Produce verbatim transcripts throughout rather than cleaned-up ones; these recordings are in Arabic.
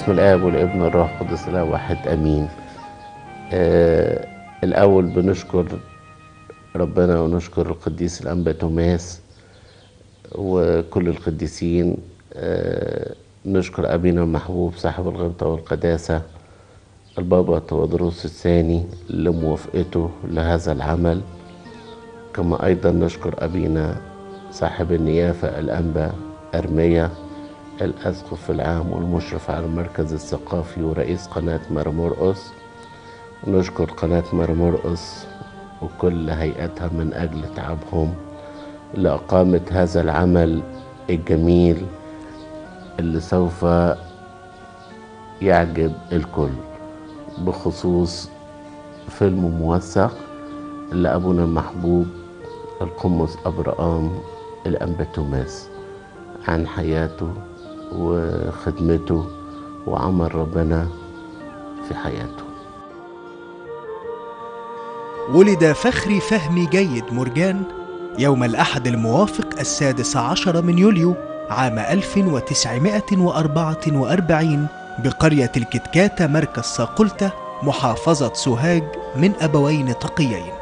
باسم الآب والابن والروح القدس إله واحد أمين. آه الأول بنشكر ربنا ونشكر القديس الأنبا توماس وكل القديسين. آه نشكر أبينا المحبوب صاحب الغبطة والقداسة البابا تودروس الثاني لموافقته لهذا العمل. كما أيضا نشكر أبينا صاحب النيافة الأنبا أرميا الأسقف العام والمشرف على المركز الثقافي ورئيس قناة مرمرقس. نشكر قناة مرمرقس وكل هيئتها من أجل تعبهم لإقامة هذا العمل الجميل اللي سوف يعجب الكل، بخصوص فيلم موثق لأبونا المحبوب القمص أبرام الأنبا توماس عن حياته وخدمته وعمل ربنا في حياته. ولد فخري فهمي جيد مرجان يوم الأحد الموافق السادس عشر من يوليو عام ألف وتسعمائة وأربعة وأربعين بقرية الكتكاتة مركز صاقلتة محافظة سوهاج من أبوين تقيين.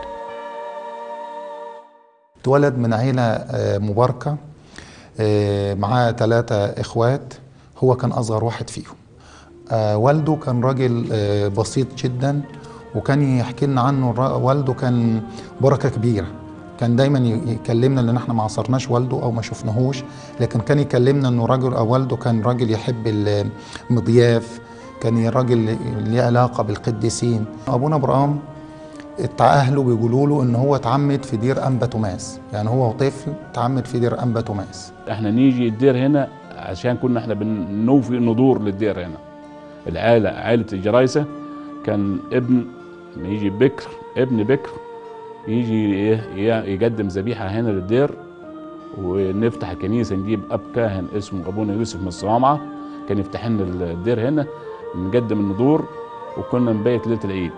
اتولد من عيلة مباركة معاه ثلاثة إخوات، هو كان أصغر واحد فيهم. والده كان راجل بسيط جدا، وكان يحكي لنا عنه والده كان بركة كبيرة. كان دايما يكلمنا، لان احنا ما عصرناش والده او ما شفناهوش، لكن كان يكلمنا انه راجل او والده كان راجل يحب المضياف، كان راجل ليه علاقه بالقديسين. ابونا ابراهام اهله بيقولوا له ان هو اتعمد في دير انبا توماس، يعني هو طفل اتعمد في دير انبا توماس. احنا نيجي الدير هنا عشان كنا احنا بنوفي ندور للدير هنا. العائله عائله الجرايسه كان ابن يجي بكر ابن بكر يجي يقدم ذبيحه هنا للدير، ونفتح الكنيسه نجيب اب كاهن اسمه ابونا يوسف من الصوامعه كان يفتح لنا الدير هنا نقدم النذور، وكنا نبيت ليله العيد.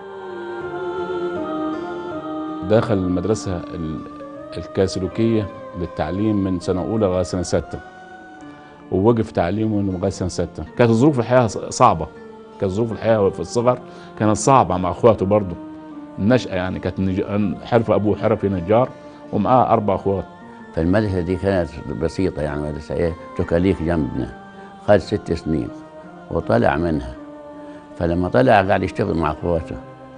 دخل المدرسه الكاثوليكيه للتعليم من سنه اولى لغايه سنه سته، ووقف تعليمه لغايه سنه سته. كانت ظروف الحياه صعبه، كانت ظروف الحياه في الصغر كانت صعبه مع اخواته برضه. النشأة يعني كانت حرفة، أبوه حرفي نجار ومعاه أربع أخوات. فالمدرسة دي كانت بسيطة، يعني مدرسة إيه تكاليف جنبنا. خد ست سنين وطلع منها، فلما طلع قاعد يشتغل مع أخواته،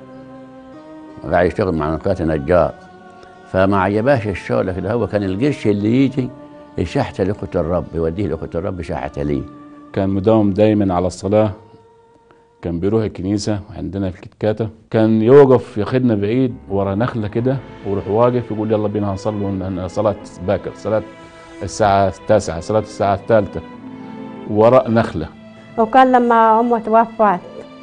قاعد يشتغل مع أخواته نجار، فما عجباش الشغل كده. هو كان القرش اللي يجي يشحته لأخوة الرب، يوديه لأخوة الرب يشحته ليه. كان مداوم دايما على الصلاة، كان بيروح الكنيسة عندنا في الكتكاتة، كان يوقف ياخدنا بعيد ورا نخلة كده ويروح واقف يقول يلا بينا هنصلي صلاة باكر، صلاة الساعة التاسعة، صلاة الساعة الثالثة وراء نخلة. وكان لما أمه توفت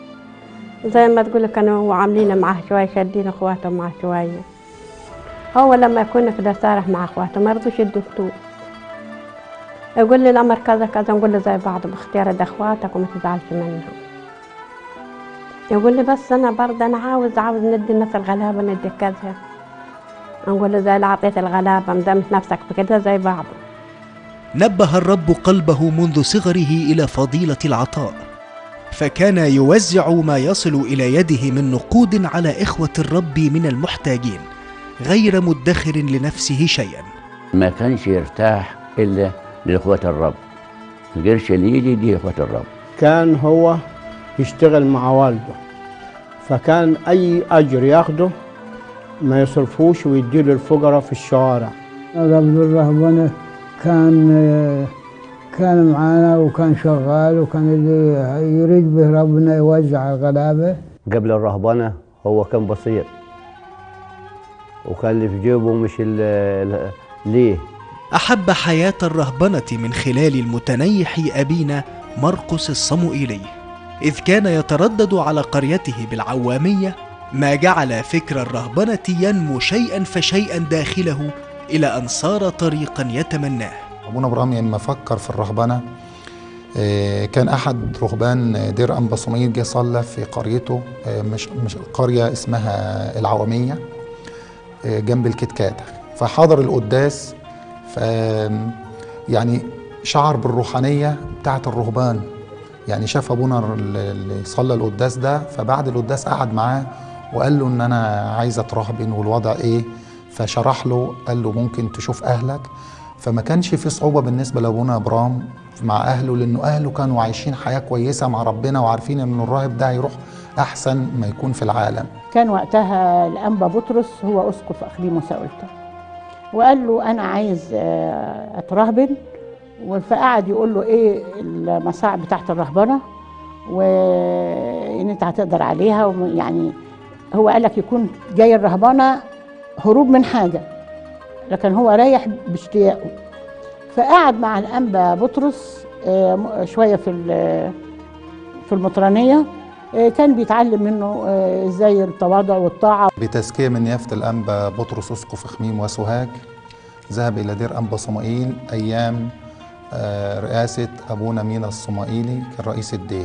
زي ما تقول كانوا عاملين معاه شوية، شادين أخواته معاه شوية. هو لما يكون كده سارح مع أخواته ما رضوش يدوا، يقول لي الأمر كذا كذا، نقول له زي بعض باختيار ده أخواتك وما تزعلش منهم. يقول لي بس أنا برضه أنا عاوز عاوز ندي الناس الغلابة ندي كذا. نقول له زي اللي عطيت الغلابة مدامت نفسك بكده زي بعض. نبه الرب قلبه منذ صغره إلى فضيلة العطاء، فكان يوزع ما يصل إلى يده من نقود على إخوة الرب من المحتاجين غير مدخر لنفسه شيئا. ما كانش يرتاح إلا لإخوة الرب، القرش اللي يجي دي إخوة الرب. كان هو يشتغل مع والده، فكان أي أجر ياخده ما يصرفوش ويديه للفقراء في الشوارع. قبل الرهبنة كان كان معانا وكان شغال، وكان اللي يريد به ربنا يوزع الغلابة. قبل الرهبنة هو كان بسيط، وكان اللي في جيبه مش ليه. أحب حياة الرهبنة من خلال المتنيح أبينا مرقس الصموئيلي، إذ كان يتردد على قريته بالعوامية، ما جعل فكر الرهبنة ينمو شيئا فشيئا داخله إلى أن صار طريقا يتمناه. أبونا إبراهيم لما فكر في الرهبنة كان أحد رهبان دير أنبا صموئيل جه صلى في قريته، مش مش قرية اسمها العوامية جنب الكتكاتة، فحضر القداس، ف يعني شعر بالروحانية بتاعت الرهبان، يعني شاف ابونا اللي صلى القداس ده، فبعد القداس قعد معاه وقال له ان انا عايز اترهبن والوضع ايه، فشرح له، قال له ممكن تشوف اهلك. فما كانش في صعوبه بالنسبه لابونا ابرام مع اهله، لانه اهله كانوا عايشين حياه كويسه مع ربنا وعارفين ان الراهب ده هيروح احسن ما يكون في العالم. كان وقتها الانبا بطرس هو اسقف اقليم وساولته، وقال له انا عايز اترهبن، فقعد يقول له ايه المصاعب بتاعت الرهبنه وان انت هتقدر عليها. يعني هو قال لك يكون جاي الرهبنه هروب من حاجه، لكن هو رايح باشتياقه. فقعد مع الانبا بطرس شويه في في المطرانيه، كان بيتعلم منه ازاي التواضع والطاعه. بتزكيه من يافت الانبا بطرس اسقف خميم وسوهاج، ذهب الى دير انبا صمائيل ايام رئاسه ابونا مينا الصمائيلي كرئيس الدير.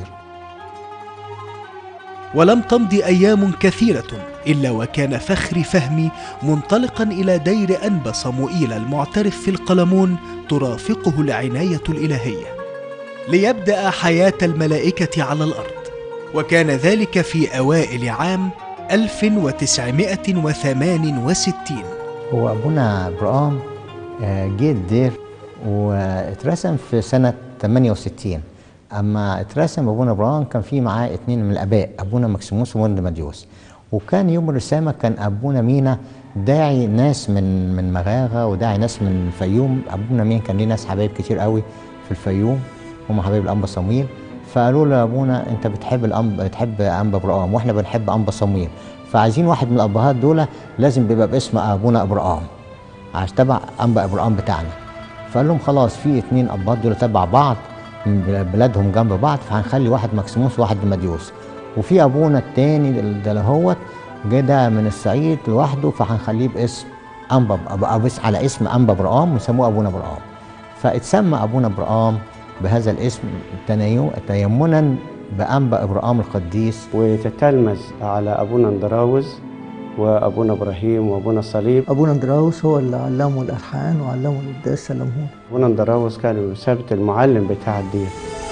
ولم تمضي أيام كثيرة إلا وكان فخري فهمي منطلقا إلى دير أنبا صموئيل المعترف في القلمون ترافقه العناية الإلهية ليبدأ حياة الملائكة على الأرض، وكان ذلك في أوائل عام ألف وتسعمائة وثمانية وستين. هو أبونا إبراهيم جه الدير واترسم في سنة ثمانية وستين. اما اترسم ابونا ابراهيم كان في معاه اتنين من الاباء، ابونا مكسيموس وابونا ديماديوس، وكان يوم الرسامه كان ابونا مينا داعي ناس من من مغاغه وداعي ناس من الفيوم. ابونا مينا كان ليه ناس حبايب كتير قوي في الفيوم هم حبايب الانبا صموئيل، فقالوا له يا ابونا انت بتحب الانبا بتحب انبا ابراهيم واحنا بنحب انبا صموئيل، فعايزين واحد من الابهات دول لازم بيبقى باسم ابونا ابراهيم عشان تبع انبا ابراهيم بتاعنا. فقال لهم خلاص في اتنين ابهات دول تبع بعض بلادهم جنب بعض، فهنخلي واحد مكسيموس وواحد ديماديوس، وفي ابونا التاني ده لهوت جه ده من الصعيد لوحده فهنخليه باسم انبا بس على اسم انبا ابراهيم ويسموه ابونا ابراهيم. فاتسمى ابونا ابراهيم بهذا الاسم تيمنا بانبا ابراهيم القديس. وتتلمذ على ابونا اندراوس وابونا ابراهيم وابونا الصليب. ابونا اندراوس هو اللي علمه الالحان وعلمه القداس سلمهون. ابونا اندراوس كان بمثابه المعلم بتاع الدين.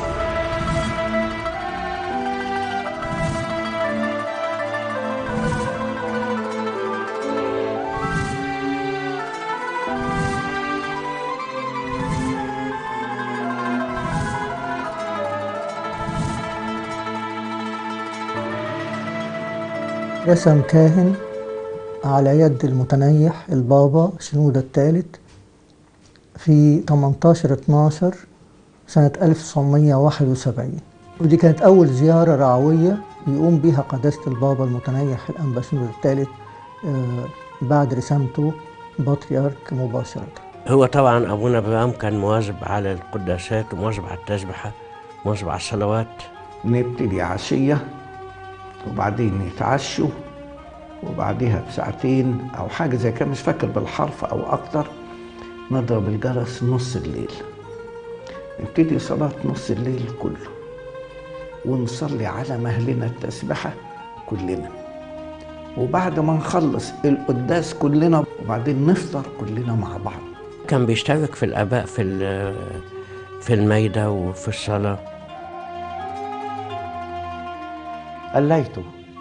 رسم كاهن على يد المتنيح البابا شنودة الثالث في ثمانية عشر اتناشر سنة ألف وتسعمائة وواحد وسبعين، ودي كانت أول زيارة رعوية يقوم بها قداسة البابا المتنيح الأنبا شنودة الثالث بعد رسامته بطريرك مباشرة. هو طبعا أبونا إبراهيم كان مواظب على القداسات ومواظب على التسبحة ومواظب على الصلوات. نبتدي عشية وبعدين يتعشوا وبعديها بساعتين او حاجه زي كده مش فاكر بالحرف او اكتر نضرب الجرس نص الليل، نبتدي صلاه نص الليل كله ونصلي على مهلنا التسبحه كلنا، وبعد ما نخلص القداس كلنا وبعدين نفطر كلنا مع بعض. كان بيشترك في الاباء في في الميده وفي الصلاه. قليته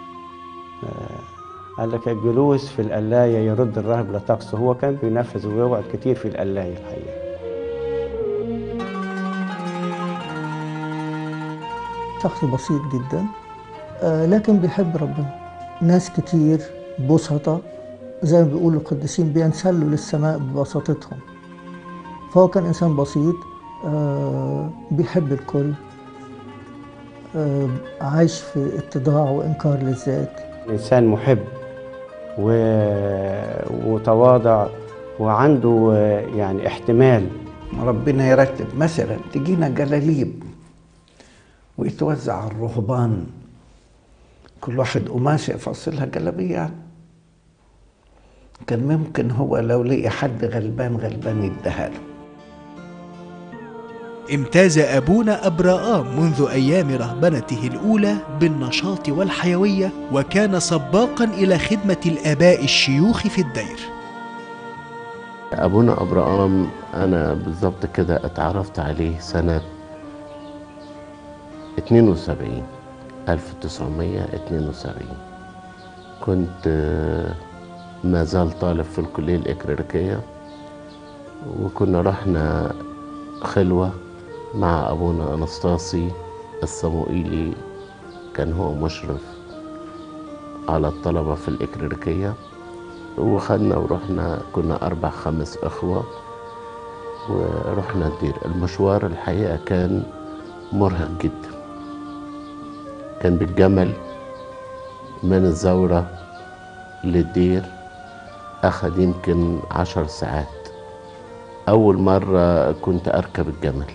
قال لك الجلوس في القلاية يرد الراهب لا تقص. هو كان بينفذ ويوعد كتير في القلاية الحقيقة. شخص بسيط جدا آه لكن بيحب ربنا. ناس كتير بسطة زي ما بيقولوا القديسين بينسلوا للسماء ببساطتهم، فهو كان إنسان بسيط آه بيحب الكل، آه عايش في اتضاع وإنكار للذات. إنسان محب وتواضع وعنده يعني احتمال. ربنا يرتب مثلا تجينا جلاليب ويتوزع على الرهبان، كل واحد قماشه يفصلها جلابيه. كان ممكن هو لو لقي حد غلبان غلبان يديها له. امتاز أبونا أبراهام منذ أيام رهبنته الأولى بالنشاط والحيوية، وكان سباقا إلى خدمة الآباء الشيوخ في الدير. أبونا أبراهام أنا بالضبط كده اتعرفت عليه سنة اتنين وسبعين ألف وتسعمية اتنين وسبعين كنت ما زال طالب في الكلية الإكليريكية، وكنا رحنا خلوة مع أبونا أنستاسي الصموئيلي، كان هو مشرف على الطلبة في الإكليريكية، وخدنا ورحنا، كنا أربع خمس أخوة ورحنا الدير. المشوار الحقيقة كان مرهق جدا، كان بالجمل من الزورة للدير، أخذ يمكن عشر ساعات. أول مرة كنت أركب الجمل،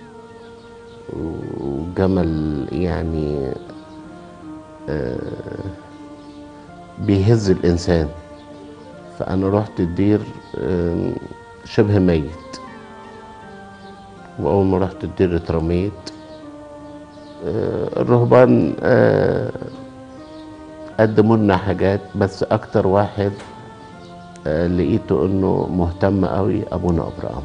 وجمل يعني بيهز الإنسان، فأنا رحت الدير شبه ميت، وأول ما رحت الدير اترميت. الرهبان قدموا لنا حاجات، بس أكتر واحد لقيته إنه مهتم قوي أبونا أبرام.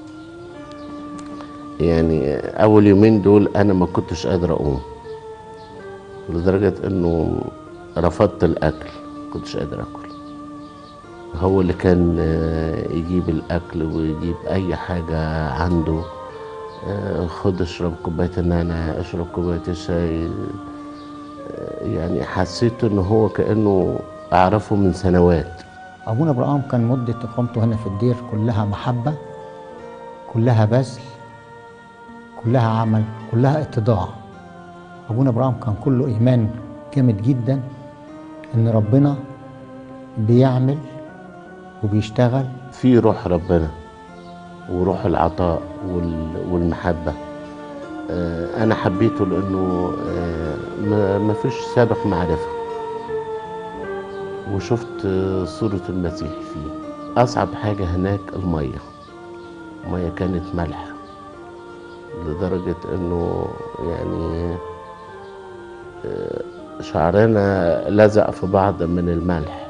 يعني أول يومين دول أنا ما كنتش قادر أقوم، لدرجة إنه رفضت الأكل، ما كنتش قادر أكل. هو اللي كان يجيب الأكل ويجيب أي حاجة عنده، خد اشرب كوباية النعناع، اشرب كوباية الشاي. يعني حسيت إنه هو كأنه أعرفه من سنوات. أبونا أبرام كان مدة إقامته هنا في الدير كلها محبة، كلها بذل، كلها عمل، كلها اتضاع. أبونا أبرام كان كله إيمان جامد جدا إن ربنا بيعمل وبيشتغل. في روح ربنا وروح العطاء والمحبة. أنا حبيته لأنه ما فيش سابق معرفة، وشفت صورة المسيح فيه. أصعب حاجة هناك المية، المية كانت مالحة لدرجة إنه يعني شعرنا لزق في بعض من الملح.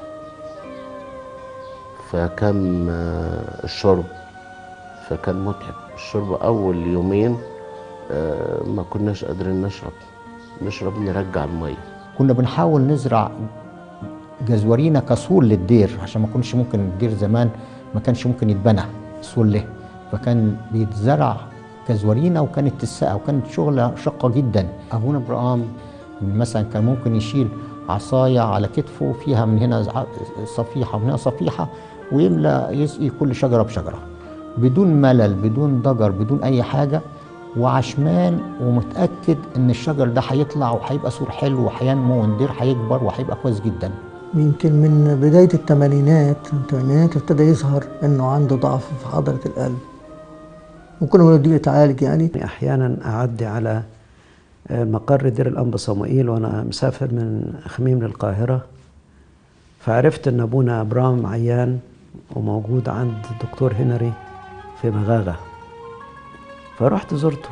فكان الشرب فكان متعب. الشرب أول يومين ما كناش قادرين نشرب نشرب نرجع المية. كنا بنحاول نزرع جزورينا كسور للدير، عشان ما كنش ممكن الدير زمان ما كانش ممكن يتبنى سور له، فكان بيتزرع جزورينا وكانت تسقى، وكانت شغلة شقة جدا. أبونا أبرام مثلا كان ممكن يشيل عصاية على كتفه فيها من هنا صفيحة ومن هنا صفيحة، ويملى يسقي كل شجرة بشجرة بدون ملل، بدون ضجر، بدون أي حاجة، وعشمان ومتأكد إن الشجر ده هيطلع وهيبقى سور حلو وهينمو والدير هيكبر وهيبقى كويس جدا. يمكن من بداية الثمانينات الثمانينات ابتدى يظهر إنه عنده ضعف في عضلة القلب، وكنا بنوديه يتعالج. يعني أحيانا أعدي على مقر دير الأنبا صموئيل وأنا مسافر من خميم للقاهرة، فعرفت إن أبونا أبرام عيان وموجود عند الدكتور هنري في مغاغة، فرحت زرته.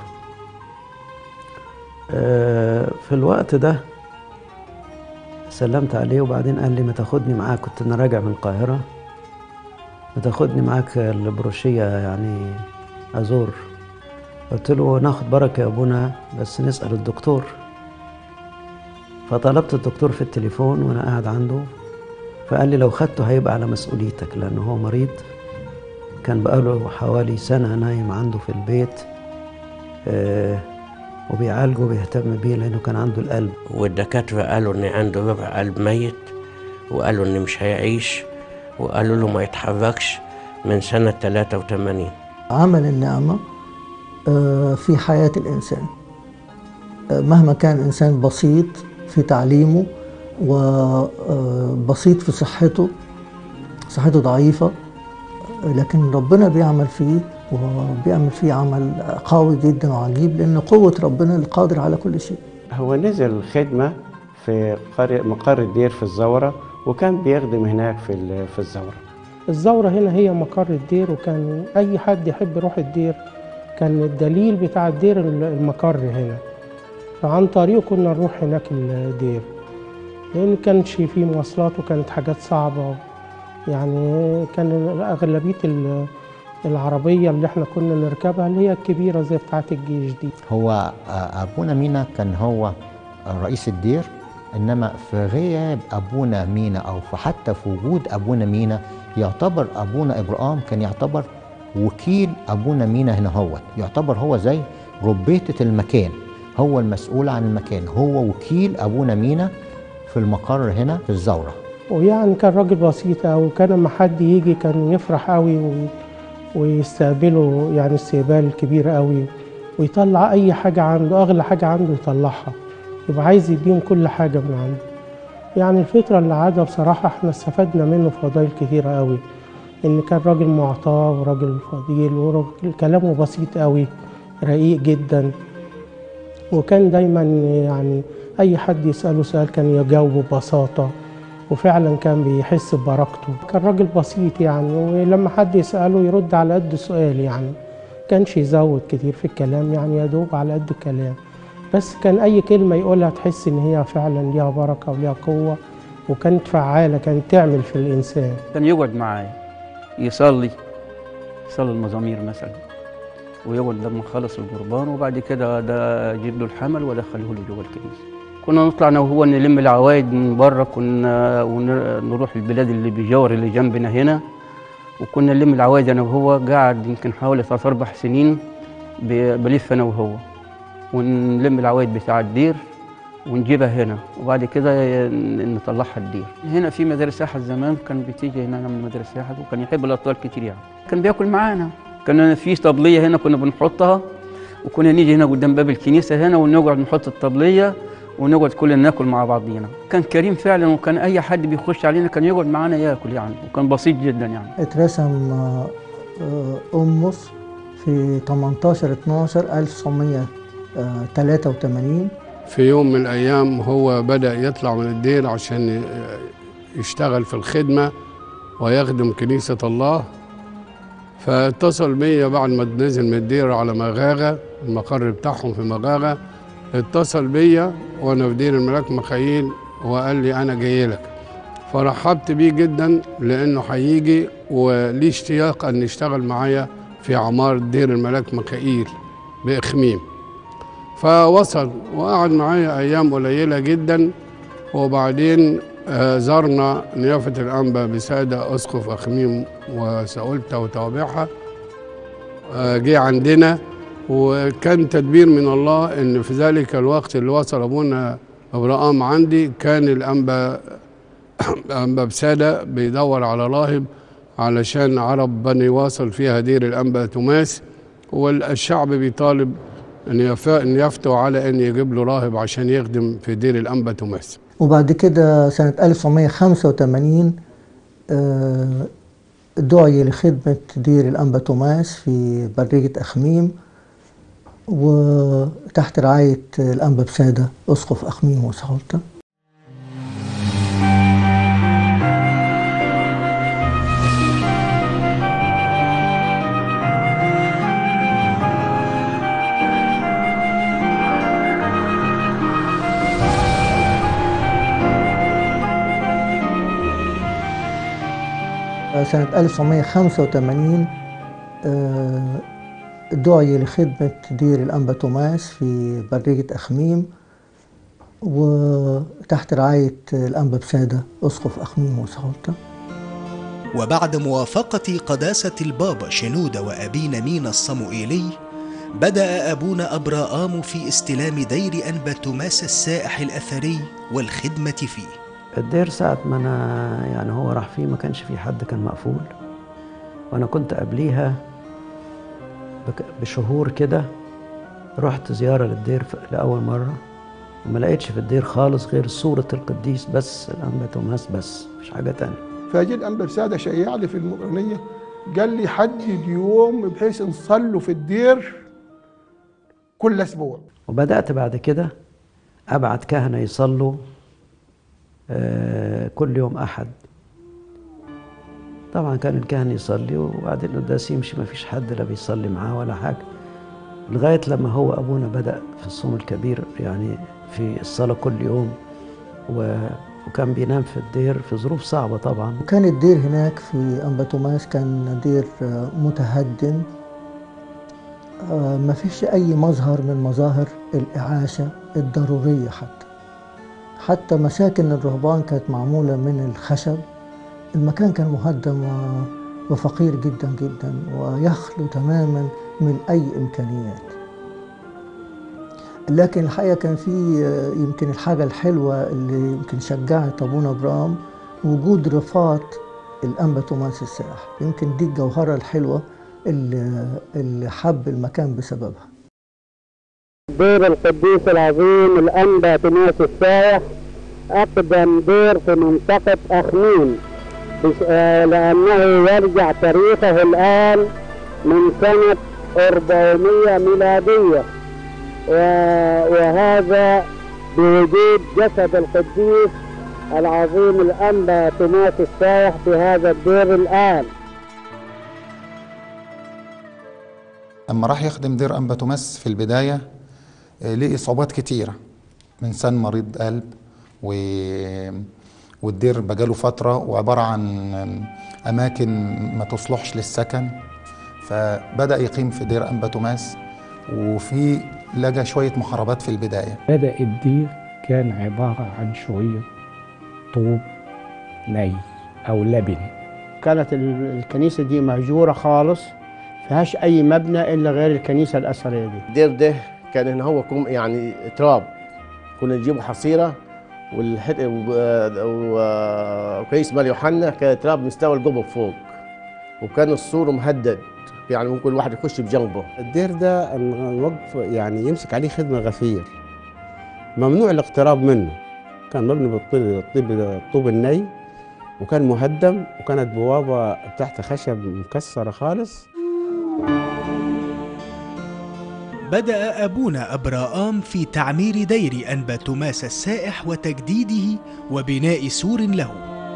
في الوقت ده سلمت عليه، وبعدين قال لي ما تاخدني معاك، كنت أنا راجع من القاهرة، ما تاخدني معاك البروشية يعني أزور. قلت له ناخد بركة يا أبونا بس نسأل الدكتور. فطلبت الدكتور في التليفون وأنا قاعد عنده، فقال لي لو خدته هيبقى على مسؤوليتك، لأنه هو مريض كان بقاله حوالي سنة نايم عنده في البيت، آه وبيعالجه وبيهتم بيه لأنه كان عنده القلب. والدكاترة قالوا إن عنده ربع قلب ميت، وقالوا إن مش هيعيش، وقالوا له ما يتحركش من سنة ثلاثة وثمانين. عمل النعمة في حياة الإنسان، مهما كان إنسان بسيط في تعليمه وبسيط في صحته، صحته ضعيفة، لكن ربنا بيعمل فيه وبيعمل فيه عمل قوي جدا وعجيب، لأن قوة ربنا القادر على كل شيء. هو نزل خدمة في مقر الدير في الزورة، وكان بيخدم هناك في في الزورة. الزورة هنا هي مقر الدير، وكان أي حد يحب يروح الدير كان الدليل بتاع الدير المقر هنا، فعن طريقه كنا نروح هناك الدير، لأن كانش فيه مواصلات وكانت حاجات صعبة. يعني كان أغلبية العربية اللي احنا كنا نركبها اللي هي الكبيرة زي بتاعة الجيش دي. هو آه، أبونا مينا كان هو رئيس الدير، إنما في غياب أبونا مينا أو في حتى في وجود أبونا مينا يعتبر أبونا إبراهام كان يعتبر وكيل أبونا مينا هنا، هو يعتبر هو زي ربيطة المكان، هو المسؤول عن المكان، هو وكيل أبونا مينا في المقر هنا في الزورة. ويعني كان راجل بسيط أوي، وكان لما حد يجي كان يفرح أوي و... ويستقبله يعني استقبال كبير أوي، ويطلع أي حاجة عنده، أغلى حاجة عنده يطلعها، يبقى عايز يديهم كل حاجة من عنده. يعني الفترة اللي قعدها بصراحة احنا استفدنا منه فضائل كتيرة أوي، إن كان راجل معطاء وراجل فضيل وراجل كلامه بسيط أوي، رقيق جدا، وكان دايما يعني أي حد يسأله سؤال كان يجاوبه ببساطة، وفعلا كان بيحس ببركته. كان راجل بسيط يعني، ولما حد يسأله يرد على قد السؤال، يعني كانش يزود كتير في الكلام، يعني يدوب على قد الكلام، بس كان أي كلمة يقولها تحس إن هي فعلا ليها بركة وليها قوة، وكانت فعالة، كانت تعمل في الإنسان. كان يقعد معايا يصلي يصلي المزامير مثلا، ويقعد لما خلص القربان، وبعد كده ده اجيب له الحمل وادخله له جوه الكنيسه. كنا نطلع انا وهو نلم العوايد من بره، كنا ونروح البلاد اللي بجور اللي جنبنا هنا، وكنا نلم العوايد انا وهو. قاعد يمكن حوالي ثلاث اربع سنين بلف انا وهو، ونلم العوايد بتاع الدير ونجيبها هنا، وبعد كده نطلعها الدير. هنا في مدارس احد زمان كان بتيجي هنا نعمل مدارس احد، وكان يحب الاطفال كتير يعني، كان بياكل معانا. كان في طبليه هنا كنا بنحطها، وكنا نيجي هنا قدام باب الكنيسه هنا ونقعد نحط الطبليه ونقعد كلنا ناكل مع بعضينا. كان كريم فعلا، وكان اي حد بيخش علينا كان يقعد معانا ياكل يعني، وكان بسيط جدا يعني. اترسم قمص في تمنتاشر اتناشر ألف وتسعمية وتلاتة وتمانين. في يوم من الأيام هو بدأ يطلع من الدير عشان يشتغل في الخدمة ويخدم كنيسة الله، فاتصل بيا بعد ما نزل من الدير على مغاغة، المقر بتاعهم في مغاغة. اتصل بيا وأنا في دير الملاك ميخائيل وقال لي أنا جاي لك، فرحبت بيه جدا لأنه هيجي وليه اشتياق أن يشتغل معايا في عمار دير الملاك ميخائيل بإخميم. فوصل وقعد معايا أيام قليلة جدا، وبعدين زارنا نيافة الأنبا بسادة أسقف أخميم وسأولته وتوابعها، جه عندنا، وكان تدبير من الله إن في ذلك الوقت اللي وصل أبونا إبراهام عندي كان الأنبا أنبا بسادة بيدور على راهب علشان عرب بني واصل فيها دير الأنبا توماس، والشعب بيطالب ان يفتوا على ان يجيب له راهب عشان يخدم في دير الانبا توماس. وبعد كده سنة ألف وتسعمية وخمسة وتمانين دعي لخدمة دير الانبا توماس في برية أخميم، وتحت رعاية الانبا بسادة اسقف أخميم وسهولته. سنة ألف وتسعمية وخمسة وتمانين دعي لخدمة دير الانبا توماس في برية أخميم، وتحت رعاية الانبا بسادة اسقف أخميم وسهولته. وبعد موافقة قداسة البابا شنودة وأبينا مينا الصموئيلي، بدأ أبونا أبراهام في استلام دير أنبا توماس السائح الأثري والخدمة فيه. الدير ساعة ما أنا يعني هو راح فيه ما كانش فيه حد، كان مقفول، وأنا كنت قبليها بشهور كده رحت زيارة للدير لأول مرة، وما لقيتش في الدير خالص غير صورة القديس بس، الأنبا توماس بس، مش حاجة تانية. فجي الأنبا بسادة شيع لي في المقرنية، قال لي حدد يوم بحيث نصلوا في الدير كل أسبوع. وبدأت بعد كده أبعت كهنة يصلوا كل يوم أحد. طبعا كان الكاهن يصلي وبعدين القداس يمشي، ما فيش حد لا بيصلي معاه ولا حاجة، لغاية لما هو أبونا بدأ في الصوم الكبير، يعني في الصلاة كل يوم، وكان بينام في الدير في ظروف صعبة طبعا. وكان الدير هناك في أنبا توماس كان دير متهدم، ما فيش أي مظهر من مظاهر الإعاشة الضرورية. حتى حتى مساكن الرهبان كانت معمولة من الخشب. المكان كان مهدم وفقير جدا جدا ويخلو تماما من أي إمكانيات. لكن الحقيقة كان في يمكن الحاجة الحلوة اللي يمكن شجعت أبونا إبراهيم وجود رفات الأنبا توماس السائح. يمكن دي الجوهرة الحلوة اللي, اللي حب المكان بسببها. دير القديس العظيم الأنبا توماس السائح أقدم دير في منطقة أخميم، لأنه يرجع تاريخه الآن من سنة أربعمائة ميلادية، وهذا بوجود جسد القديس العظيم الأنبا توماس السائح في هذا الدير الآن. لما راح يخدم دير أنبا توماس في البداية لقي صعوبات كتيرة، من سن مريض قلب و... والدير بقاله فترة وعبارة عن أماكن ما تصلحش للسكن، فبدأ يقيم في دير أنبا توماس، وفي لقى شوية محاربات في البداية. بدأ الدير كان عبارة عن شوية طوب ني أو لبن. كانت الكنيسة دي مهجورة خالص، فيهاش أي مبنى إلا غير الكنيسة الأثرية دي. الدير ده كان إن هو كوم يعني تراب، كنا نجيبه حصيرة والحد وكيس مال يوحنا كان تراب مستوى القبب فوق، وكان السور مهدد يعني ممكن الواحد يخش بجنبه. الدير ده الوقف يعني يمسك عليه خدمة غفير، ممنوع الاقتراب منه. كان مبني بالطوب الطوب الني، وكان مهدم، وكانت بوابة تحت خشب مكسرة خالص. بدأ أبونا أبراام في تعمير دير أنبا توماس السائح وتجديده وبناء سور له.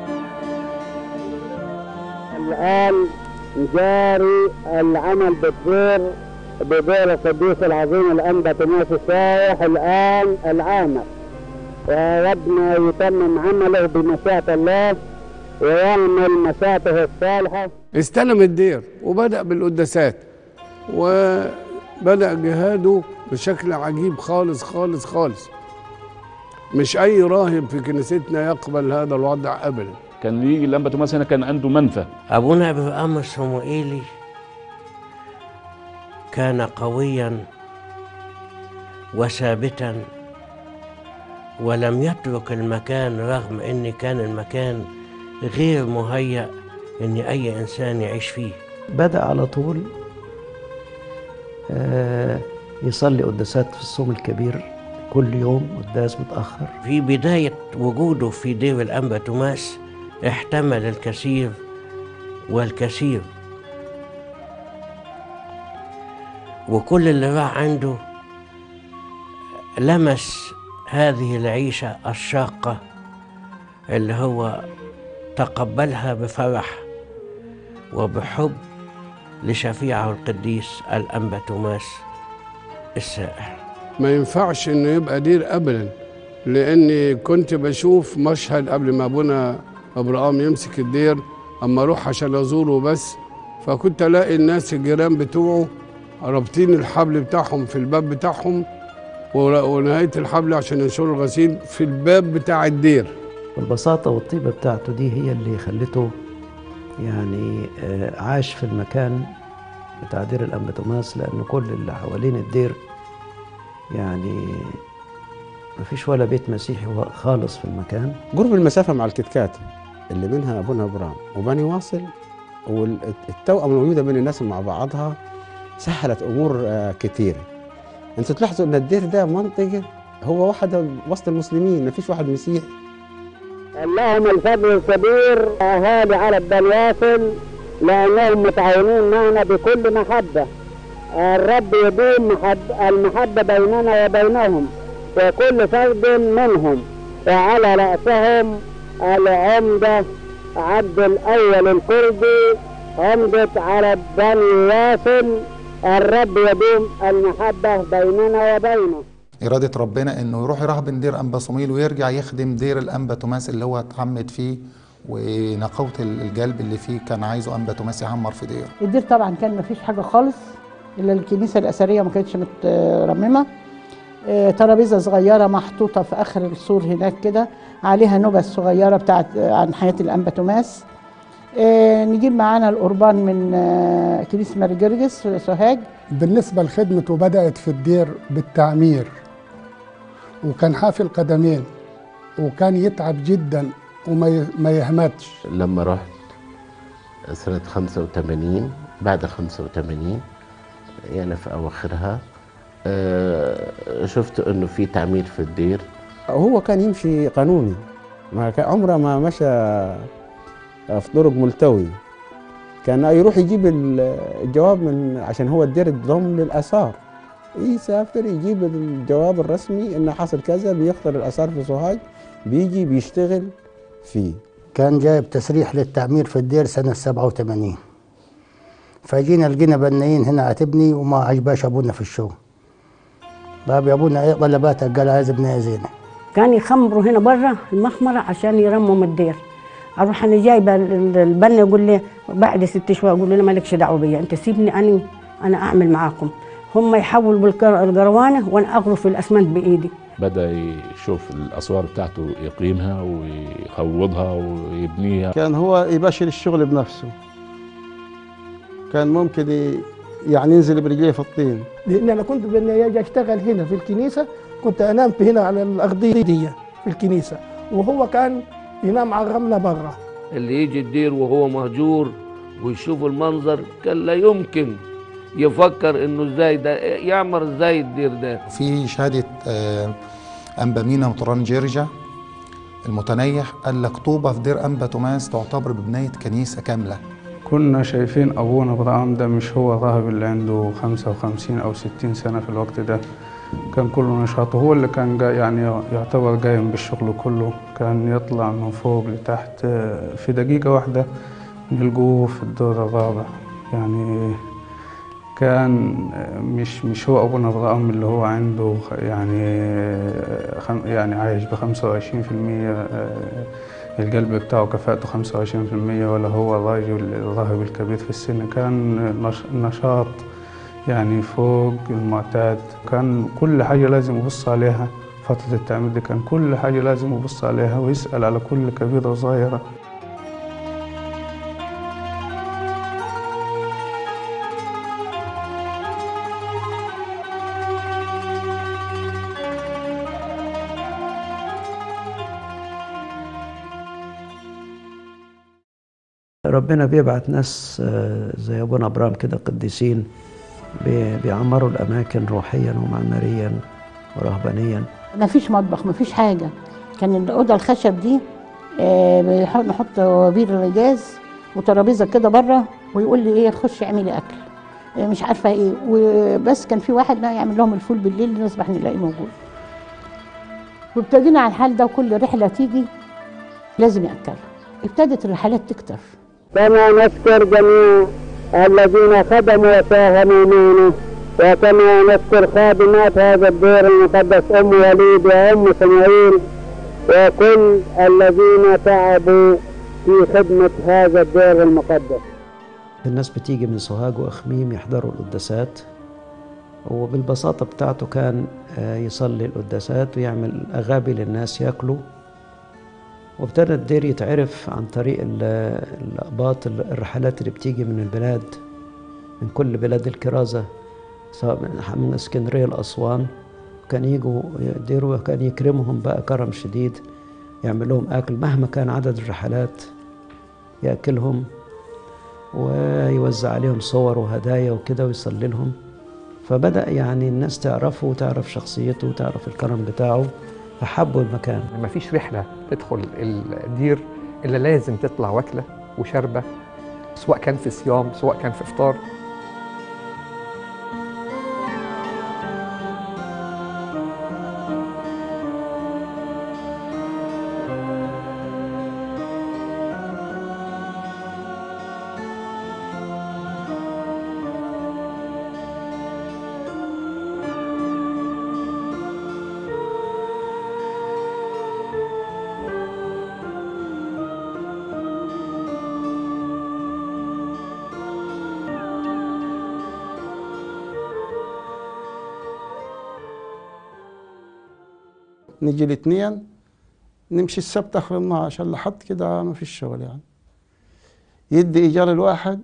الآن جاري العمل بالدير بدير القديس العظيم الأنبا توماس السائح الآن العامر، ويبنى يتمم عمله بمشيئة الله ويعمل مساته الصالحة. استلم الدير وبدأ بالقداسات، وبدأ جهاده بشكل عجيب خالص خالص خالص. مش أي راهب في كنيستنا يقبل هذا الوضع أبدا. كان يجي الأنبا توماس هنا كان عنده منفى. أبونا إبراهيم الصموئيلي كان قويا وثابتا، ولم يترك المكان رغم أن كان المكان غير مهيأ أن أي إنسان يعيش فيه. بدأ على طول يصلي قداسات في الصوم الكبير كل يوم، قداس متأخر. في بداية وجوده في دير الأنبا توماس احتمل الكثير والكثير، وكل اللي راح عنده لمس هذه العيشة الشاقة اللي هو تقبلها بفرح وبحب لشفيعه القديس الأنبا توماس السائح. ما ينفعش انه يبقى دير ابدا، لاني كنت بشوف مشهد قبل ما ابونا ابراهيم يمسك الدير، اما اروح عشان ازوره بس، فكنت الاقي الناس الجيران بتوعه رابطين الحبل بتاعهم في الباب بتاعهم، ونهايه الحبل عشان ينشروا الغسيل في الباب بتاع الدير. والبساطه والطيبه بتاعته دي هي اللي خلته يعني عاش في المكان بتاع دير الأنبا توماس، لأن كل اللي حوالين الدير يعني مفيش ولا بيت مسيحي خالص في المكان. قرب المسافة مع الكتكات اللي منها أبونا إبراهيم وبني واصل، والتوأم الموجودة بين الناس مع بعضها سهلت أمور كتيرة. أنتوا تلاحظوا أن الدير ده منطقة هو واحد وسط المسلمين، مفيش واحد مسيحي. اللهم الفضل الكبير أهالي عرب بني واصل، لأنهم متعاونين معنا بكل محبة. الرب يدوم المحبة بيننا وبينهم وكل فرد منهم، وعلى رأسهم العمدة عبد الأول الكردي عمدة عرب بني واصل. الرب يدوم المحبة بيننا وبينه. إرادة ربنا إنه يروح يرهبن دير أنبا صموئيل ويرجع يخدم دير الأنبا توماس اللي هو اتعمد فيه، ونقاوة القلب اللي فيه كان عايزه أنبا توماس يعمر في دير. الدير طبعا كان ما فيش حاجة خالص إلا الكنيسة الأثرية ما كانتش مترممة. آه، ترابيزة صغيرة محطوطة في آخر السور هناك كده، عليها نبذ صغيرة بتاعت عن حياة الأنبا توماس. آه، نجيب معانا القربان من آه، كنيسة ماري جرجس في سوهاج. بالنسبة لخدمته بدأت في الدير بالتعمير، وكان حافي القدمين، وكان يتعب جدا وما ما يهمتش. لما رحت سنة خمسة وثمانين، بعد خمسة وثمانين يعني في أواخرها، آه، شفت إنه في تعمير في الدير. هو كان يمشي قانوني، ما كان عمره ما مشى في طرق ملتوي. كان يروح يجيب الجواب من، عشان هو الدير ضم للآثار، يسافر يجيب الجواب الرسمي إنه حصل كذا، بيختار الآثار في سوهاج، بيجي بيشتغل فيه. كان جايب تسريح للتعمير في الدير سنة سبعة وثمانين، فجينا لقينا بنايين هنا هتبني وما عجباش أبونا في الشغل. طيب يا أبونا إيه طلباتك؟ قال عايز بناية زينة. كان يخمروا هنا برا المخمرة عشان يرمموا الدير. اروح انا جايبه البنا، يقول لي بعد ست شهور، اقول له مالكش دعوه بيا، انت سيبني انا انا اعمل معاكم. هم يحولوا بالقروانه وانا اغرف الاسمنت بايدي. بدا يشوف الاسوار بتاعته يقيمها ويخوضها ويبنيها. كان هو يباشر الشغل بنفسه، كان ممكن يعني ينزل برجليه في الطين. لان انا كنت بدي اجي اشتغل هنا في الكنيسه، كنت انام في هنا على الارضيه دي في الكنيسه، وهو كان ينام على الرمله بره. اللي يجي الدير وهو مهجور ويشوف المنظر كان لا يمكن يفكر انه ازاي ده يعمر ازاي الدير ده. في شهاده انبا مينا مطران جرجا المتنيح قال لك طوبه في دير انبا توماس تعتبر ببنايه كنيسه كامله. كنا شايفين ابونا ابراهيم ده مش هو راهب اللي عنده خمسة وخمسين او ستين سنه في الوقت ده، كان كله نشاطه، هو اللي كان جاي يعني يعتبر قايم بالشغل كله، كان يطلع من فوق لتحت في دقيقة واحدة نلقوه في الدور الرابع. يعني كان مش مش هو أبونا إبراهيم اللي هو عنده يعني يعني عايش بخمسة وعشرين في المية، القلب بتاعه كفاءته خمسة وعشرين في المية، ولا هو الراجل الراهب الكبير في السن. كان نشاط يعني فوق المعتاد، كان كل حاجة لازم يبص عليها. فترة التعمير دي كان كل حاجة لازم يبص عليها ويسأل على كل كبيرة وصغيرة. ربنا بيبعت ناس زي ابونا ابراهيم كده قديسين بيعمروا الاماكن روحيا ومعماريا ورهبانيا. ما فيش مطبخ، ما فيش حاجه، كان الاوضه الخشب دي آه نحط بير الغاز وترابيزه كده بره، ويقول لي ايه خشي اعملي اكل آه مش عارفه ايه، وبس كان في واحد لا يعمل لهم الفول بالليل نصبح نلاقيه موجود. وابتدينا على الحال ده، وكل رحله تيجي لازم ياكلها. ابتدت الرحلات تكتر. كما نشكر جميع الذين خدموا وساهموا معنا، وكما نشكر خادمات هذا الدير المقدس أم وليد وأم سماعيل وكل الذين تعبوا في خدمة هذا الدير المقدس. الناس بتيجي من سوهاج وأخميم يحضروا القداسات، وبالبساطة بتاعته كان يصلي القداسات ويعمل أغابي للناس يأكلوا. وابتدى الدير يتعرف عن طريق الأقباط، الرحلات اللي بتيجي من البلاد، من كل بلاد الكرازة، سواء من اسكندرية لأسوان، كان يجوا الدير وكان يكرمهم بقى كرم شديد، يعمل لهم أكل مهما كان عدد الرحلات، يأكلهم ويوزع عليهم صور وهدايا وكده ويصلي لهم. فبدأ يعني الناس تعرفه وتعرف شخصيته وتعرف الكرم بتاعه، فحبوا المكان. ما فيش رحلة تدخل الدير إلا لازم تطلع وكلة وشربة، سواء كان في صيام سواء كان في إفطار. نيجي الاثنين نمشي السبت اخر النهار عشان لحد كده ما فيش شغل يعني. يدي ايجار الواحد،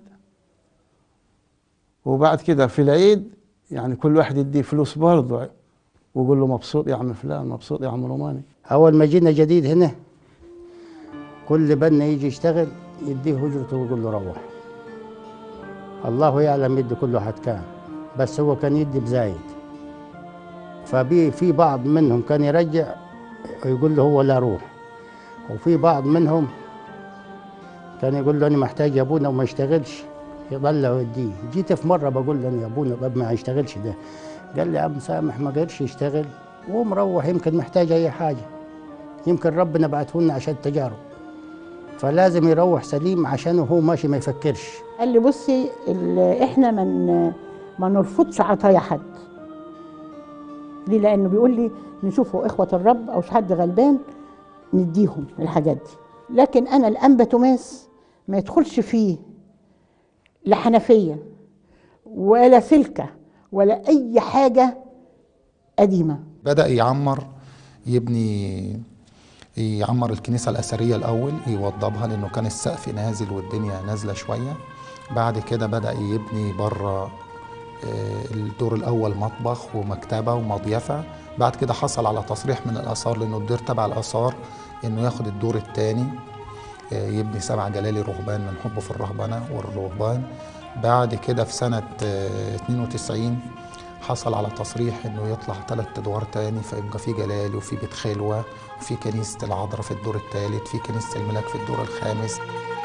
وبعد كده في العيد يعني كل واحد يدي فلوس برضه ويقول له مبسوط يا عم فلان، مبسوط يا عم روماني. أول ما جينا جديد هنا كل بنا يجي يشتغل يديه أجرته ويقول له روح. الله يعلم يدي كل واحد كان، بس هو كان يدي بزايد. فبي في بعض منهم كان يرجع ويقول له هو لا روح، وفي بعض منهم كان يقول له أنا محتاج يا أبونا وما يشتغلش، يضل ويديه. جيت في مرة بقول له يا أبونا طب ما يشتغلش ده، قال لي يا عم سامح ما قدرش يشتغل ومروح، يمكن محتاج أي حاجة، يمكن ربنا بعته لنا عشان التجارب، فلازم يروح سليم عشان هو ماشي ما يفكرش. قال لي بصي احنا من ما نرفضش عطايا حد. ليه؟ لانه بيقول لي نشوفوا اخوه الرب او حد غلبان نديهم الحاجات دي، لكن انا الانبا توماس ما يدخلش فيه لا حنفيه ولا سلكه ولا اي حاجه قديمه. بدأ يعمر يبني يعمر الكنيسة الأثرية الأول، يوضبها لأنه كان السقف نازل والدنيا نازلة شوية. بعد كده بدأ يبني بره الدور الأول مطبخ ومكتبة ومضيفة. بعد كده حصل على تصريح من الآثار لأنه الدير تبع الآثار إنه ياخد الدور الثاني، يبني سبع جلالي رهبان من حبه في الرهبنة والرهبان. بعد كده في سنة اثنين وتسعين حصل على تصريح انه يطلع ثلاث ادوار تاني، فيبقى في جلالي وفي بيت خلوه وفي كنيسه العذراء في الدور الثالث، في كنيسه الملاك في الدور الخامس.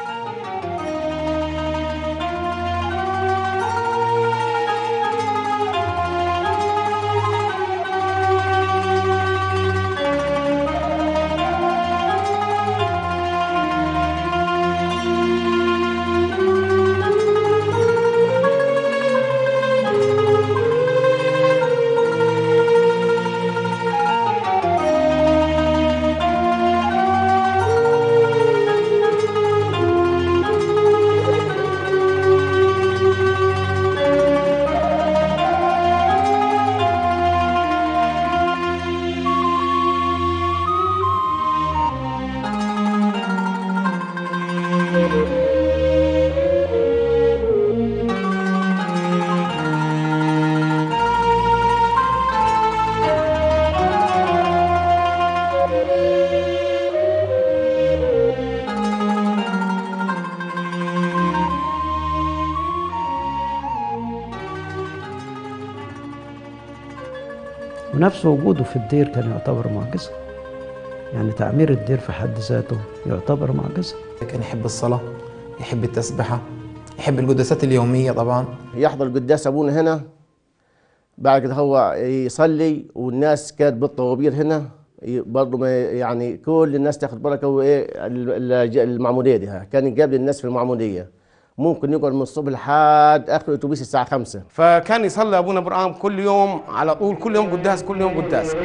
ونفس وجوده في الدير كان يعتبر معجزة، يعني تعمير الدير في حد ذاته يعتبر معجزة. كان يحب الصلاة، يحب التسبحة، يحب القداسات اليومية طبعا. يحضر قداس أبونا هنا، بعد كده هو يصلي والناس كانت بالطوابير هنا برضه، ما يعني كل الناس تاخد بركة. وإيه المعمودية دي كان يقابل الناس في المعمودية، ممكن يقعد من الصبح لحد اخر الاتوبيس الساعه خمسة. فكان يصلي ابونا ابراهيم كل يوم على طول، كل يوم قداس، كل يوم قداس.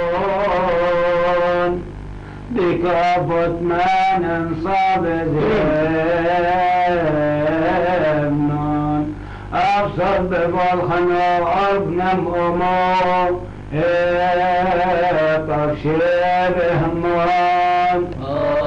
بكافة ما ننصاب زمن أبصر بفالخنا وأبنم أمور ترشي بهمان.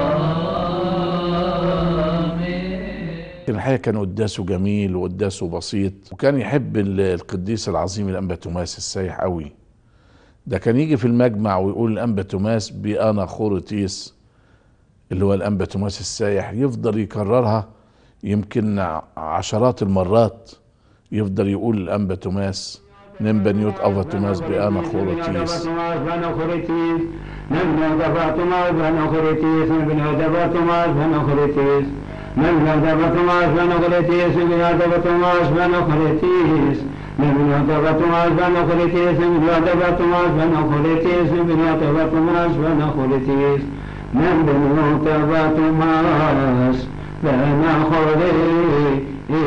الحقيقة كان قداسه جميل وقداسه بسيط، وكان يحب القديس العظيم الأنبا توماس السايح قوي. ده كان يجي في المجمع ويقول الأنبا توماس بأنا خورتيس، اللي هو الأنبا توماس السايح، يفضل يكررها يمكن عشرات المرات، يفضل يقول الأنبا توماس نم بنيوت أفا توماس بأنا خورتيس. من هدف توماس بنخريتيس من هدف توماس بنخريتيس من هدف توماس بنخريتيس من هدف توماس بنخريتيس من هدف توماس بنخريتيس من هدف توماس بنخريتيس.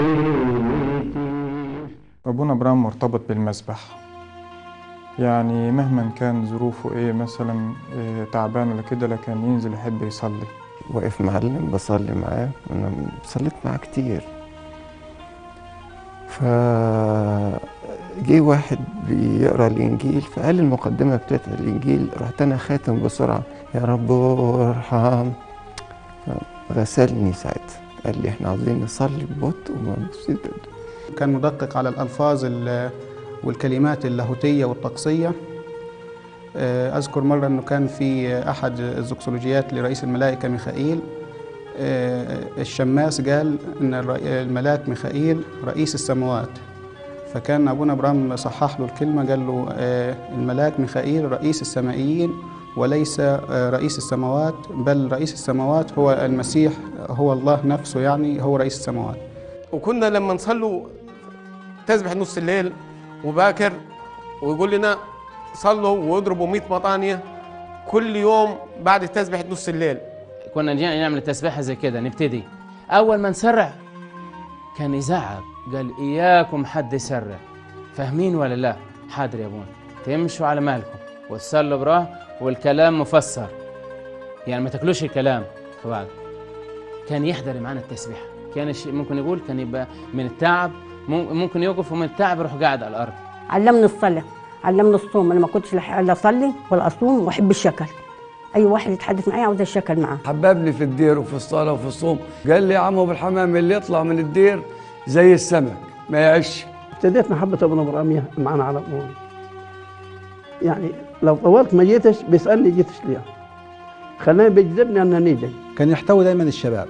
أبونا إبراهيم مرتبط بالمسبح، يعني مهما كان ظروفه ايه، مثلا إيه تعبان ولا كده، لكن ينزل يحب يصلي. واقف معلم بصلي معاه، انا صليت معاه كتير. ف جه واحد بيقرا الانجيل فقال المقدمه بتاعت الانجيل، رحت انا خاتم بسرعه يا رب ارحم. غسلني ساعتها، قال لي احنا عاوزين نصلي ببطء وما نسيت. كان مدقق على الالفاظ والكلمات اللاهوتيه والطقسيه. اذكر مره انه كان في احد الزوكسولوجيات لرئيس الملائكه ميخائيل، الشماس قال ان الملاك ميخائيل رئيس السماوات، فكان ابونا ابراهيم صحح له الكلمه، قال له الملاك ميخائيل رئيس السمائيين وليس رئيس السماوات، بل رئيس السماوات هو المسيح، هو الله نفسه، يعني هو رئيس السماوات. وكنا لما نصلوا تسبح نص الليل وباكر ويقول لنا صلوا واضربوا مئة مطانية كل يوم بعد تسبحة نص الليل. كنا نجي نعمل التسبيحة زي كده، نبتدي أول ما نسرع كان يزعق، قال إياكم حد يسرع، فاهمين ولا لا؟ حاضر يا ابونا، تمشوا على مالكم وتصلوا براه والكلام مفسر، يعني ما تاكلوش الكلام في بعض. كان يحضر معنا التسبيحة، كان ممكن يقول كان يبقى من التعب ممكن يوقف ومن التعب يروح قاعد على الأرض. علمني الصلاة، علمني الصوم، أنا ما كنتش لا أصلي ولا أصوم وأحب الشكل. أي واحد يتحدث معايا عاوز الشكل معاه. حببني في الدير وفي الصلاة وفي الصوم، قال لي يا عم أبو الحمام اللي يطلع من الدير زي السمك ما يعيش. ابتديت محبة ابن ابراهيم معنا على طول، يعني لو طولت ما جيتش بيسألني جيتش ليه، خلاني بيجذبني أن نيجي. كان يحتوي دايما الشباب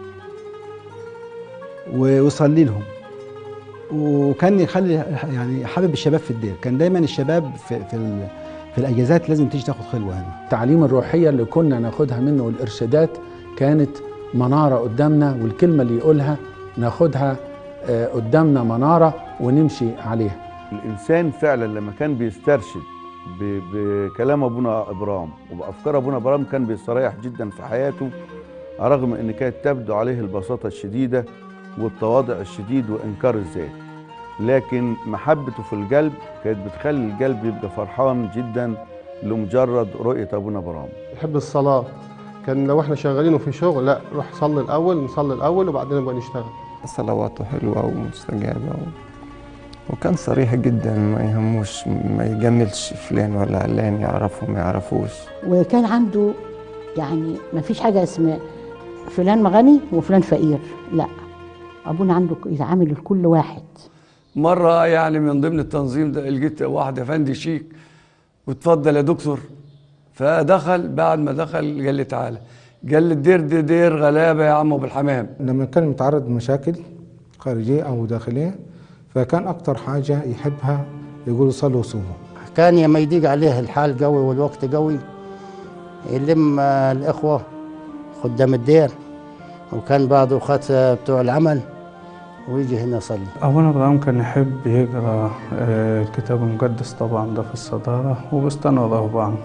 ويصلي لهم، وكان يخلي يعني حابب الشباب في الدير. كان دايما الشباب في في, في الاجازات لازم تيجي تاخد خلوه هنا. التعليم الروحيه اللي كنا ناخدها منه والارشادات كانت مناره قدامنا، والكلمه اللي يقولها ناخدها قدامنا مناره ونمشي عليها. الانسان فعلا لما كان بيسترشد بكلام ابونا ابراهيم وبافكار ابونا ابراهيم كان بيستريح جدا في حياته، رغم ان كانت تبدو عليه البساطه الشديده والتواضع الشديد وإنكار الذات، لكن محبته في القلب كانت بتخلي القلب يبقى فرحان جدا لمجرد رؤية أبونا ابراهيم. يحب الصلاة، كان لو احنا شغالين في شغل لا روح صلي الأول، نصلي الأول وبعدين نبقى نشتغل. صلواته حلوة ومستجابة و... وكان صريح جدا، ما يهموش، ما يجملش فلان ولا علان، يعرفه ما يعرفوش. وكان عنده يعني ما فيش حاجة اسمها فلان غني وفلان فقير، لا، أبونا عنده يتعامل لكل واحد. مرة يعني من ضمن التنظيم ده لقيت واحد أفندي شيك واتفضل يا دكتور، فدخل، بعد ما دخل قال لي تعالى، قال لي الدير دي دير غلابة يا عم أبو الحمام. لما كان متعرض لمشاكل خارجية أو داخلية فكان أكتر حاجة يحبها يقول صلوا وصوموا. كان لما يضيق عليه الحال قوي والوقت قوي يلم الإخوة خدام الدير وكان بعض أخوات بتوع العمل ويجي هنا يصلي. أبونا ابراهيم كان يحب يقرأ الكتاب المقدس، طبعا ده في الصدارة، وبستنى رهبان.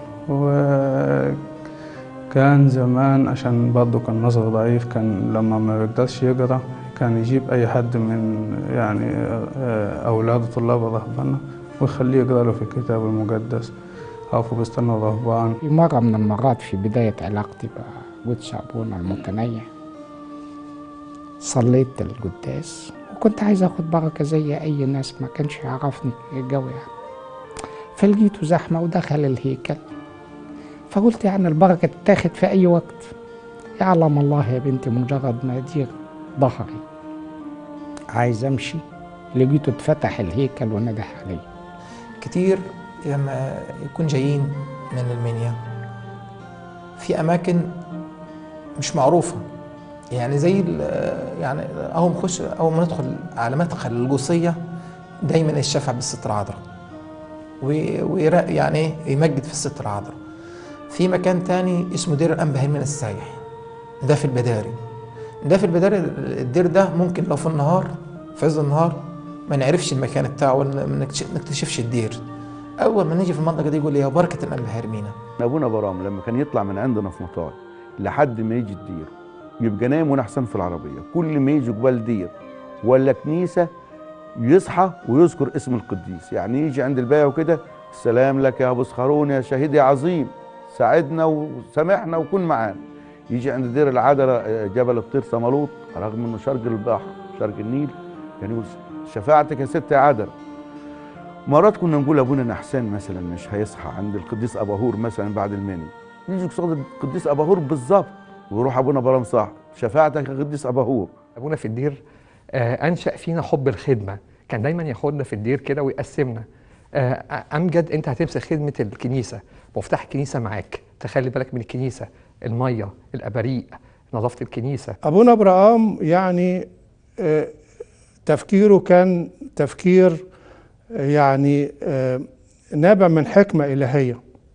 وكان زمان عشان برضه كان نظره ضعيف، كان لما ما بيقدرش يقرأ كان يجيب أي حد من يعني أولاد طلاب الرهبنة ويخليه يقرأ له في الكتاب المقدس أو في بستان الرهبان. في مرة من المرات في بداية علاقتي بقدس أبونا المتنيح صليت القداس وكنت عايز اخد بركه زي اي ناس، ما كانش يعرفني الجو يعني، فلقيته زحمه ودخل الهيكل، فقلت يعني البركه تتاخد في اي وقت، يعلم الله يا بنتي مجرد ما ادير ظهري عايز امشي لقيته اتفتح الهيكل وندح علي. كتير لما يكون جايين من المنيا في اماكن مش معروفه، يعني زي يعني اول ما نخش اول ما ندخل على مدخل القوسيه دايما الشفع بالستر العذراء ويعني يمجد في الستر العذراء. في مكان تاني اسمه دير الانبا هيمن السايح، ده في البداري. ده في البداري الدير ده ممكن لو في النهار في عز النهار ما نعرفش المكان بتاعه ولا ما نكتشفش الدير. اول ما نيجي في المنطقه دي يقول لي يا بركه الانبا هيرمينا. ابونا ابراهيم لما كان يطلع من عندنا في مطار لحد ما يجي الدير يبقى نايم وانا حسن في العربيه، كل ما يجي قبال دير ولا كنيسه يصحى ويذكر اسم القديس، يعني يجي عند البايع وكده السلام لك يا ابو سخرون يا شهيد يا عظيم، ساعدنا وسامحنا وكن معانا. يجي عند دير العذراء جبل الطير صمالوط، رغم انه شرق البحر شرق النيل، يعني يقول شفاعتك يا ست يا عذراء. مرات كنا نقول ابونا نحسان مثلا مش هيصحى عند القديس اباهور مثلا بعد المني، نيجي قصاد القديس اباهور بالظبط ويروح ابونا برام صح شفاعتك يا قديس اباهور. ابونا في الدير آه انشا فينا حب الخدمه، كان دايما ياخدنا في الدير كده ويقسمنا. آه امجد انت هتمسك خدمه الكنيسه، مفتاح الكنيسه معاك، تخلي بالك من الكنيسه، الميه، الاباريق، نظافه الكنيسه. ابونا ابراهام يعني آه تفكيره كان تفكير يعني آه نابع من حكمه الهيه.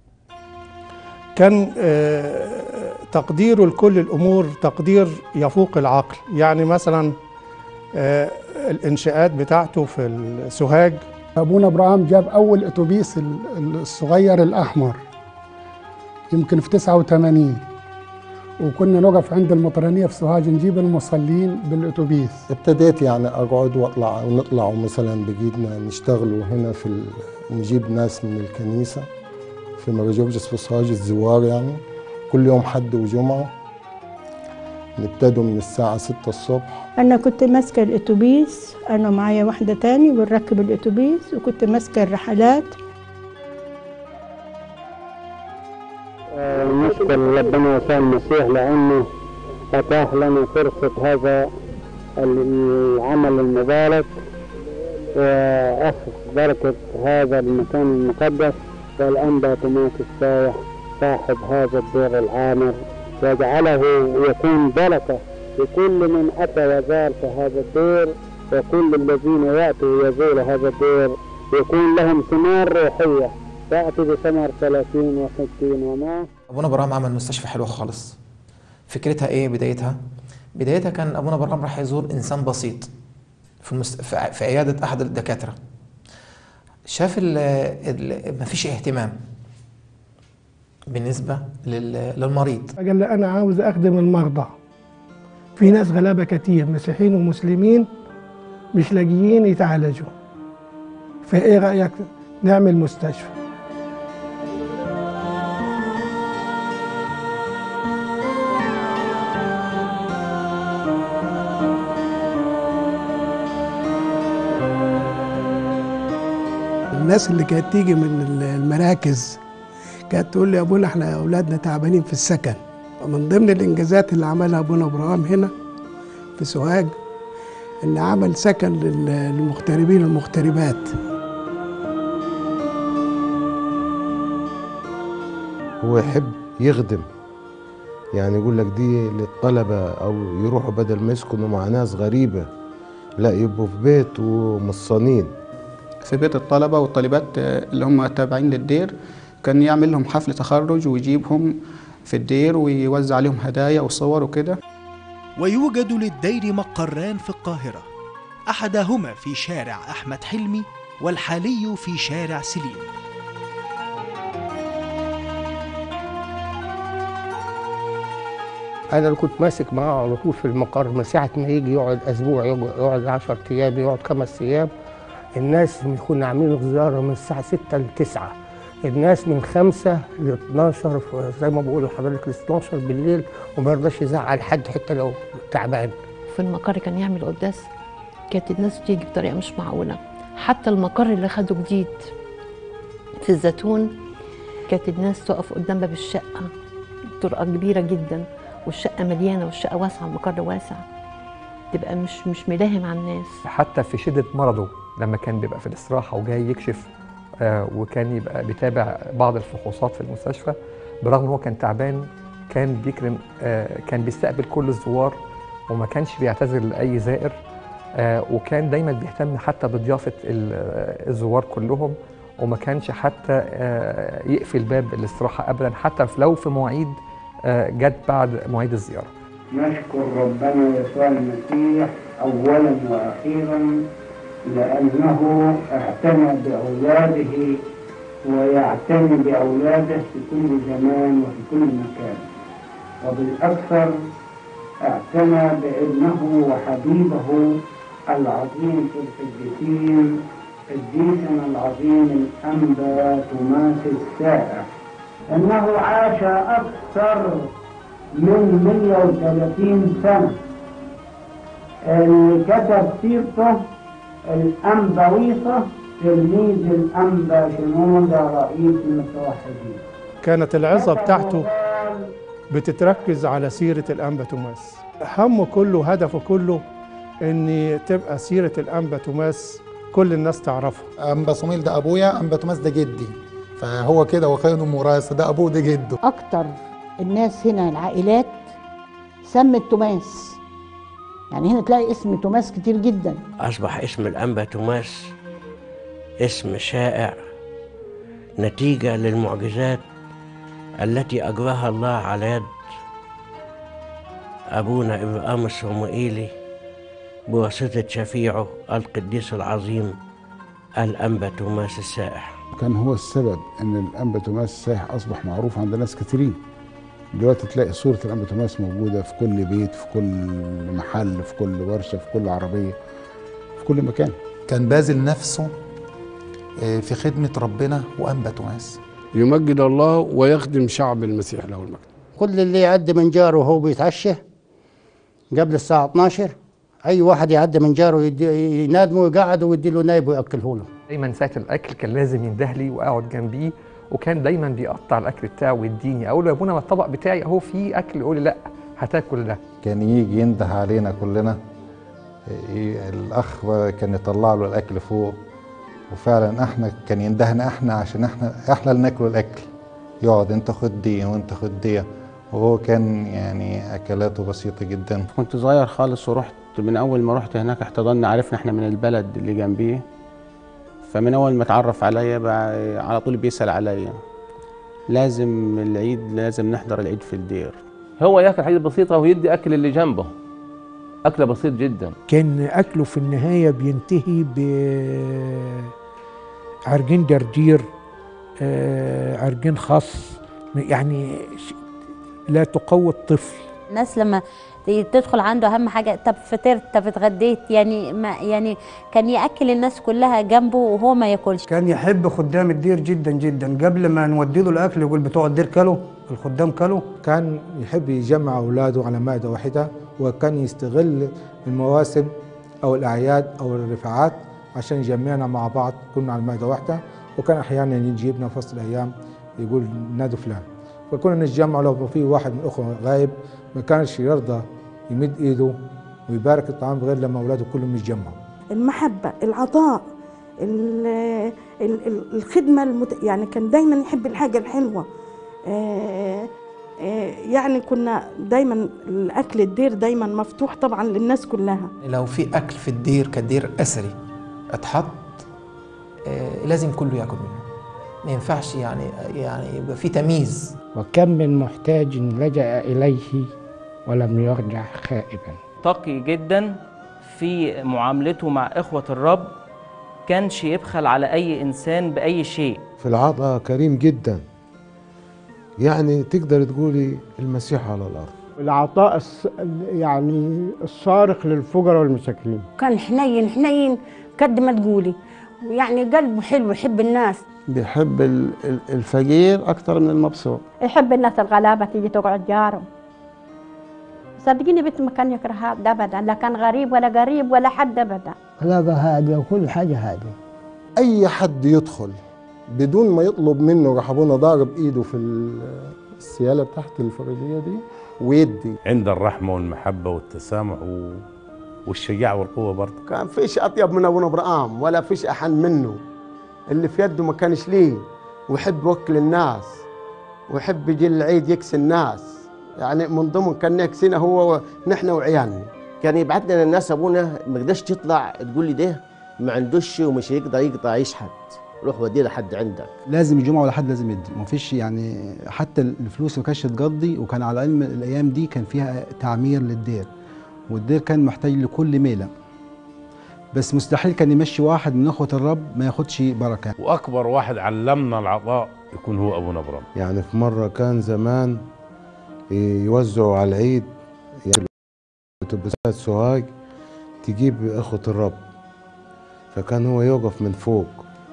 كان آه تقديره لكل الامور تقدير يفوق العقل، يعني مثلا آه الانشاءات بتاعته في السوهاج. ابونا ابراهام جاب اول اتوبيس الصغير الاحمر يمكن في تسعة وثمانين، وكنا نقف عند المطرانيه في سوهاج نجيب المصلين بالاتوبيس. ابتديت يعني اقعد واطلع ونطلع مثلا بقيدنا نشتغلوا هنا في ال... نجيب ناس من الكنيسه في مراجوبجس في سوهاج الزوار، يعني كل يوم حد وجمعه نبتدوا من الساعه ستة الصبح. انا كنت ماسكه الاتوبيس، انا معايا واحده تاني بنركب الاتوبيس، وكنت ماسكه الرحلات. نشكر ربنا يسوع المسيح لانه اتاح لنا فرصه هذا العمل المبارك واخذ بركه هذا المكان المقدس، والانبا توماس السايح صاحب هذا الدير العامر، وجعله يكون بركه لكل من اتى وزار في هذا الدير، وكل الذين ياتوا يزوروا هذا الدير يكون لهم ثمار روحيه تأتي بثمر ثلاثين وستين وما. ابونا ابراهام عمل مستشفى حلوه خالص. فكرتها ايه بدايتها؟ بدايتها كان ابونا ابراهام راح يزور انسان بسيط في المست... في عياده احد الدكاتره. شاف ال... ال... مفيش اهتمام بالنسبه لل... للمريض. قال لي انا عاوز اخدم المرضى. في ناس غلابه كتير مسيحيين ومسلمين مش لاقيين يتعالجوا. فايه رايك نعمل مستشفى؟ الناس اللي كانت تيجي من المراكز كانت تقول لي يا ابونا احنا اولادنا تعبانين في السكن. من ضمن الانجازات اللي عملها ابونا ابراهام هنا في سوهاج ان عمل سكن للمغتربين والمغتربات. هو يحب يخدم، يعني يقول لك دي للطلبه او يروحوا بدل ما يسكنوا مع ناس غريبه لا يبقوا في بيت ومصانين. في بيت الطلبة والطالبات اللي هم تابعين للدير كان يعمل لهم حفل تخرج ويجيبهم في الدير ويوزع عليهم هدايا وصور وكده. ويوجد للدير مقران في القاهرة، أحدهما في شارع أحمد حلمي والحالي في شارع سليم. أنا اللي كنت ماسك معاه على طول في المقر، من ساعة ما يجي يقعد أسبوع يقعد عشر أيام يقعد خمس أيام. الناس كنا عاملين زيارة من الساعة ستة لتسعة، الناس من خمسة ل اتناشر زي ما بقول لحضرتك ل اتناشر بالليل، وما يرضاش يزعل حد حتى لو تعبان. في المقر كان يعمل قداس، كانت الناس تيجي بطريقة مش معقولة. حتى المقر اللي خده جديد في الزيتون كانت الناس تقف قدام باب الشقة، طرقة كبيرة جدا والشقة مليانة والشقة واسعة والمقر واسع، تبقى مش مش مداهم على الناس. حتى في شدة مرضه لما كان بيبقى في الاستراحة وجاي يكشف آه وكان يبقى بيتابع بعض الفحوصات في المستشفى، برغم ان هو كان تعبان كان بيكرم آه كان بيستقبل كل الزوار وما كانش بيعتذر لأي زائر، آه وكان دايما بيهتم حتى بضيافة الزوار كلهم، وما كانش حتى آه يقفل باب الاستراحة أبدا حتى لو في مواعيد آه جت بعد مواعيد الزيارة. نشكر ربنا يسوع المسيح أولا وأخيرا لأنه اعتنى بأولاده ويعتني بأولاده في كل زمان وفي كل مكان، وبالأكثر اعتنى بابنه وحبيبه العظيم في القديسين قديسنا العظيم الأنبا توماس السائح، أنه عاش أكثر من مئة وثلاثين سنة. اللي كتب سيرته الأنبويصة تلميذ الأنبا شنودة رئيس المتوحدين. كانت العظة بتاعته بتتركز على سيرة الأنبا توماس، همه كله هدفه كله إن تبقى سيرة الأنبا توماس كل الناس تعرفها. أنبا صمويل ده أبويا، أنبا توماس ده جدي، فهو كده وخير وراثة، ده أبوه ده جده. أكتر الناس هنا العائلات سمت توماس، يعني هنا تلاقي اسم توماس كتير جدا. أصبح اسم الأنبا توماس اسم شائع نتيجة للمعجزات التي أجراها الله على يد أبونا إبراهيم الصموئيلي بواسطة شفيعه القديس العظيم الأنبا توماس السائح. كان هو السبب ان الانبا توماس السائح اصبح معروف عند ناس كتيرين. دلوقتي تلاقي صورة الانبا توماس موجودة في كل بيت، في كل محل، في كل ورشة، في كل عربية، في كل مكان. كان باذل نفسه في خدمة ربنا وأنبا توماس. يمجد الله ويخدم شعب المسيح له المجد. كل اللي يعدي من جاره وهو بيتعشى قبل الساعة اثناشر، أي واحد يعدي من جاره ينادمه ويقعد ويدي له نايب ويأكله له. دايما ساعة الأكل كان لازم ينده لي وأقعد جنبيه، وكان دايما بيقطع الأكل بتاعه ويديني. أقول له يا أبونا ما الطبق بتاعي أهو فيه أكل، يقول لي لا هتاكل ده. كان يجي ينده علينا كلنا، الأخ كان يطلع له الأكل فوق، وفعلا احنا كان يندهنا احنا عشان احنا احنا اللي ناكل الاكل. يقعد انت خد دي وانت خد دي، وهو كان يعني اكلاته بسيطه جدا. كنت صغير خالص ورحت، من اول ما رحت هناك احتضننا، عرفنا احنا من البلد اللي جنبيه، فمن اول ما اتعرف عليا بقى على طول بيسال عليا، لازم العيد لازم نحضر العيد في الدير. هو ياكل حاجات بسيطه ويدي اكل اللي جنبه، أكله بسيط جدا. كان أكله في النهاية بينتهي بعرجين جرجير، عرجين خاص، يعني لا تقوي الطفل. الناس لما تدخل عنده أهم حاجة طب فطرت طب اتغديت، يعني ما يعني كان يأكل الناس كلها جنبه وهو ما ياكلش. كان يحب خدام الدير جدا جدا، قبل ما نودي له الأكل يقول بتوع الدير كلوا، الخدام كلوا. كان يحب يجمع أولاده على مائدة واحدة، وكان يستغل المواسم أو الأعياد أو الرفعات عشان يجمعنا مع بعض كنا على مائدة واحدة. وكان أحيانا يجيبنا في وسط الأيام يقول نادوا فلان، فكنا نتجمع. لو في واحد من الأخوة غايب ما كانش يرضى يمد إيده ويبارك الطعام غير لما أولاده كلهم يتجمعوا. المحبة، العطاء، الخدمة المت... يعني كان دايما يحب الحاجة الحلوة. آه يعني كنا دايما الاكل الدير دايما مفتوح طبعا للناس كلها. لو في اكل في الدير كدير اثري اتحط آه لازم كله ياكل منه، ما ينفعش يعني يعني يبقى في تمييز. وكم من محتاج لجأ اليه ولم يرجع خائبا. تقي جدا في معاملته مع اخوة الرب، كانش يبخل على اي انسان باي شيء. في العطاء كريم جدا، يعني تقدر تقولي المسيح على الأرض. العطاء يعني الصارخ للفقراء والمساكين. كان حنين حنين قد ما تقولي، يعني قلبه حلو، يحب الناس، بيحب الفقير أكثر من المبسوط. يحب الناس الغلابة تيجي تقعد جاره. صدقيني بنت ما كان يكره هذا أبدا، لا كان غريب ولا قريب ولا حد أبدا. غلابة هادية وكل حاجة هادية. أي حد يدخل بدون ما يطلب منه راح ابونا ضارب ايده في السياله بتاعت الفريديه دي ويدي. عند الرحمه والمحبه والتسامح والشجاعه والقوه برضه. كان فيش اطيب من ابونا ابراهيم ولا فيش احن منه، اللي في يده ما كانش ليه، ويحب يوكل الناس ويحب يجي العيد يكسي الناس، يعني من ضمن كان يكسينا هو نحن وعيالنا. كان يبعت لنا الناس ابونا ما قدرش تطلع تقول لي ده ما عندوش ومش هيقدر يقطع يشحت، روح وديه لحد عندك. لازم الجمعه ولا حد لازم يدي، مفيش يعني حتى الفلوس ما كانتش تقضي. وكان على علم الايام دي كان فيها تعمير للدير، والدير كان محتاج لكل ميله، بس مستحيل كان يمشي واحد من اخوه الرب ما ياخدش بركه. واكبر واحد علمنا العطاء يكون هو ابونا ابراهيم. يعني في مره كان زمان يوزعوا على العيد يعني اتوبيسات سوهاج تجيب اخوه الرب، فكان هو يوقف من فوق،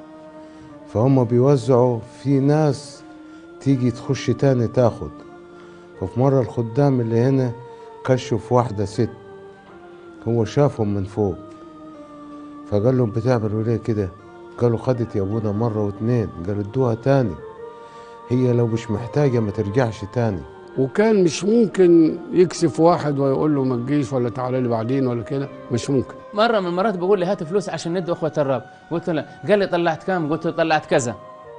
فهم بيوزعوا في ناس تيجي تخش تاني تاخد. ففي مرة الخدام اللي هنا كشف واحدة ست، هو شافهم من فوق فقال لهم بتعملوا ليه كده؟ قالوا خدت يا ابونا مرة واتنين، قالوا ادوها تاني، هي لو مش محتاجة ما ترجعش تاني. وكان مش ممكن يكسف واحد ويقول له ما تجيش ولا تعالى لي بعدين ولا كده، مش ممكن. مره من المرات بقول لي هات فلوس عشان ندي اخوه الرب، قلت له لا، قال لي طلعت كام؟ قلت له طلعت كذا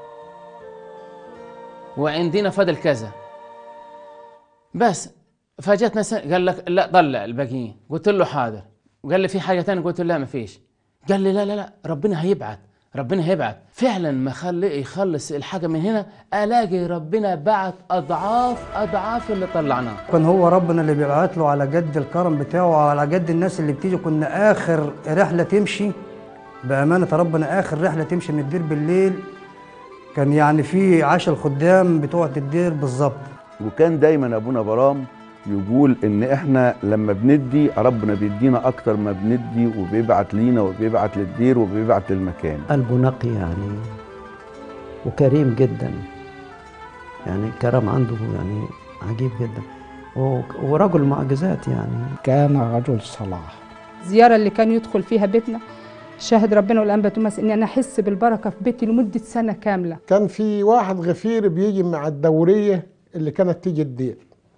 وعندنا فضل كذا بس. فاجتنا سنة قال لك لا طلع الباقيين، قلت له حاضر. وقال لي في حاجه ثانيه، قلت له لا ما فيش. قال لي لا لا لا ربنا هيبعت، ربنا هيبعت. فعلا ما خلي يخلص الحاجه من هنا الاقي ربنا بعت اضعاف اضعاف اللي طلعناه. كان هو ربنا اللي بيبعت له على قد الكرم بتاعه وعلى قد الناس اللي بتيجي. كنا اخر رحله تمشي بامانه ربنا، اخر رحله تمشي من الدير بالليل كان يعني في عشر خدام بتوع الدير بالظبط. وكان دايما ابونا برام يقول ان احنا لما بندي ربنا بيدينا اكتر ما بندي، وبيبعت لينا وبيبعت للدير وبيبعت للمكان. قلبه نقي يعني وكريم جدا، يعني كرم عنده يعني عجيب جدا، ورجل معجزات يعني. كان رجل صلاح. الزياره اللي كان يدخل فيها بيتنا شاهد ربنا والانبا توماس ان انا احس بالبركه في بيتي لمده سنه كامله. كان في واحد غفير بيجي مع الدوريه اللي كانت تيجي الدير،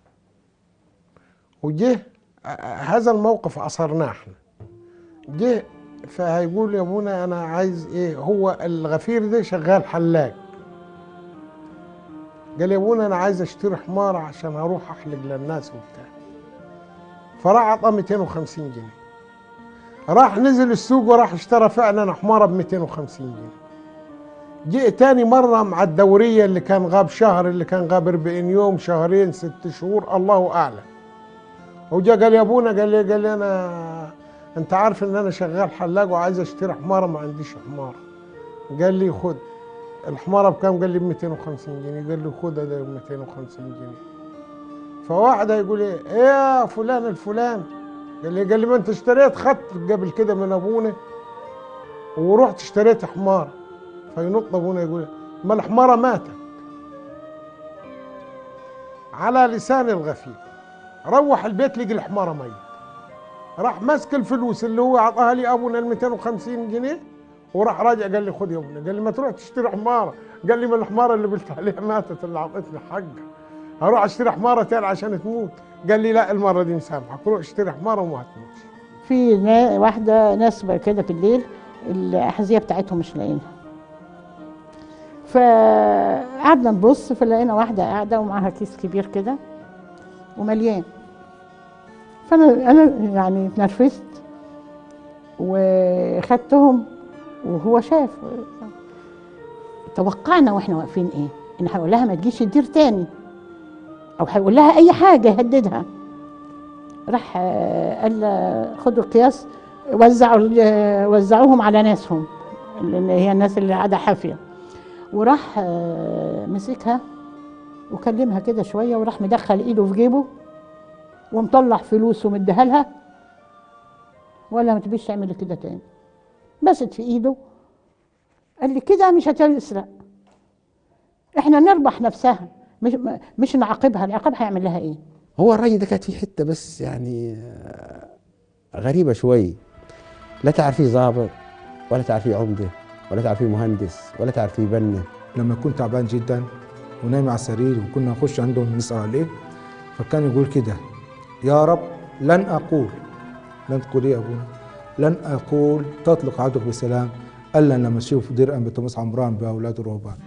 وجه هذا الموقف عصرناه احنا. جه فهيقول يا ابونا انا عايز ايه، هو الغفير ده شغال حلاق. قال يا ابونا انا عايز اشتري حمار عشان اروح احلق للناس وبتاع. فراح عطاه مئتين وخمسين جنيه. راح نزل السوق وراح اشترى فعلا حماره ب مئتين وخمسين جنيه. جه تاني مره مع الدوريه اللي كان غاب شهر، اللي كان غاب أربعين يوم، شهرين، ست شهور، الله اعلم. وجا قال يا ابونا، قال لي قال لي انا انت عارف ان انا شغال حلاق وعايز اشتري حماره، ما عنديش حماره. قال لي خد الحماره بكام؟ قال لي ب مئتين وخمسين جنيه. قال لي خدها ده ب مئتين وخمسين جنيه. فواحد هيقول ايه ايه يا فلان الفلان، قال لي قال لي ما انت اشتريت خط قبل كده من ابونا ورحت اشتريت حماره. فينط ابونا يقول ما الحماره ماتت. على لسان الغفير روح البيت لقي الحماره ميت. راح ماسك الفلوس اللي هو عطاها لي ابونا ال مئتين وخمسين جنيه وراح راجع قال لي خد يا ابونا. قال لي ما تروح تشتري حماره. قال لي ما الحماره اللي قلت عليها ماتت اللي عطتني حقها، هروح اشتري حماره تاني عشان تموت. قال لي لا المره دي مسامحك، روح اشتري حماره وما هتموتش. في نا- واحده ناسبه كده بالليل الاحذيه بتاعتهم مش لاقيينها، فقعدنا نبص فلقينا واحده قاعده ومعاها كيس كبير كده ومليان. فانا انا يعني اتنرفزت وخدتهم وهو شاف. توقعنا واحنا واقفين ايه؟ ان هيقول لها ما تجيش الدير تاني او هيقول لها اي حاجه يهددها. راح آه، قال لها خدوا القياس وزعوا آه، وزعوهم على ناسهم اللي هي الناس اللي قاعده حافيه. وراح آه، مسكها وكلمها كده شويه وراح مدخل ايده في جيبه ومطلع فلوس ومديها لها ولا ما تبيش تعملي كده تاني. بست في ايده قال لي كده مش هتسرق، احنا نربح نفسها مش مش نعاقبها. العقاب هيعمل لها ايه؟ هو الراجل ده كانت في حته بس يعني غريبه شويه، لا تعرفيه ضابط ولا تعرفيه عمده ولا تعرفيه مهندس ولا تعرفيه بنا. لما كنت تعبان جدا ونايم على السرير وكنا نخش عندهم نسأل عليه، فكان يقول كده يا رب لن أقول لن تقول إيه يا أبونا؟ لن أقول تطلق عبدك بسلام إلا لما أشوف دير أنبا توماس عمران بأولاد الرهبان.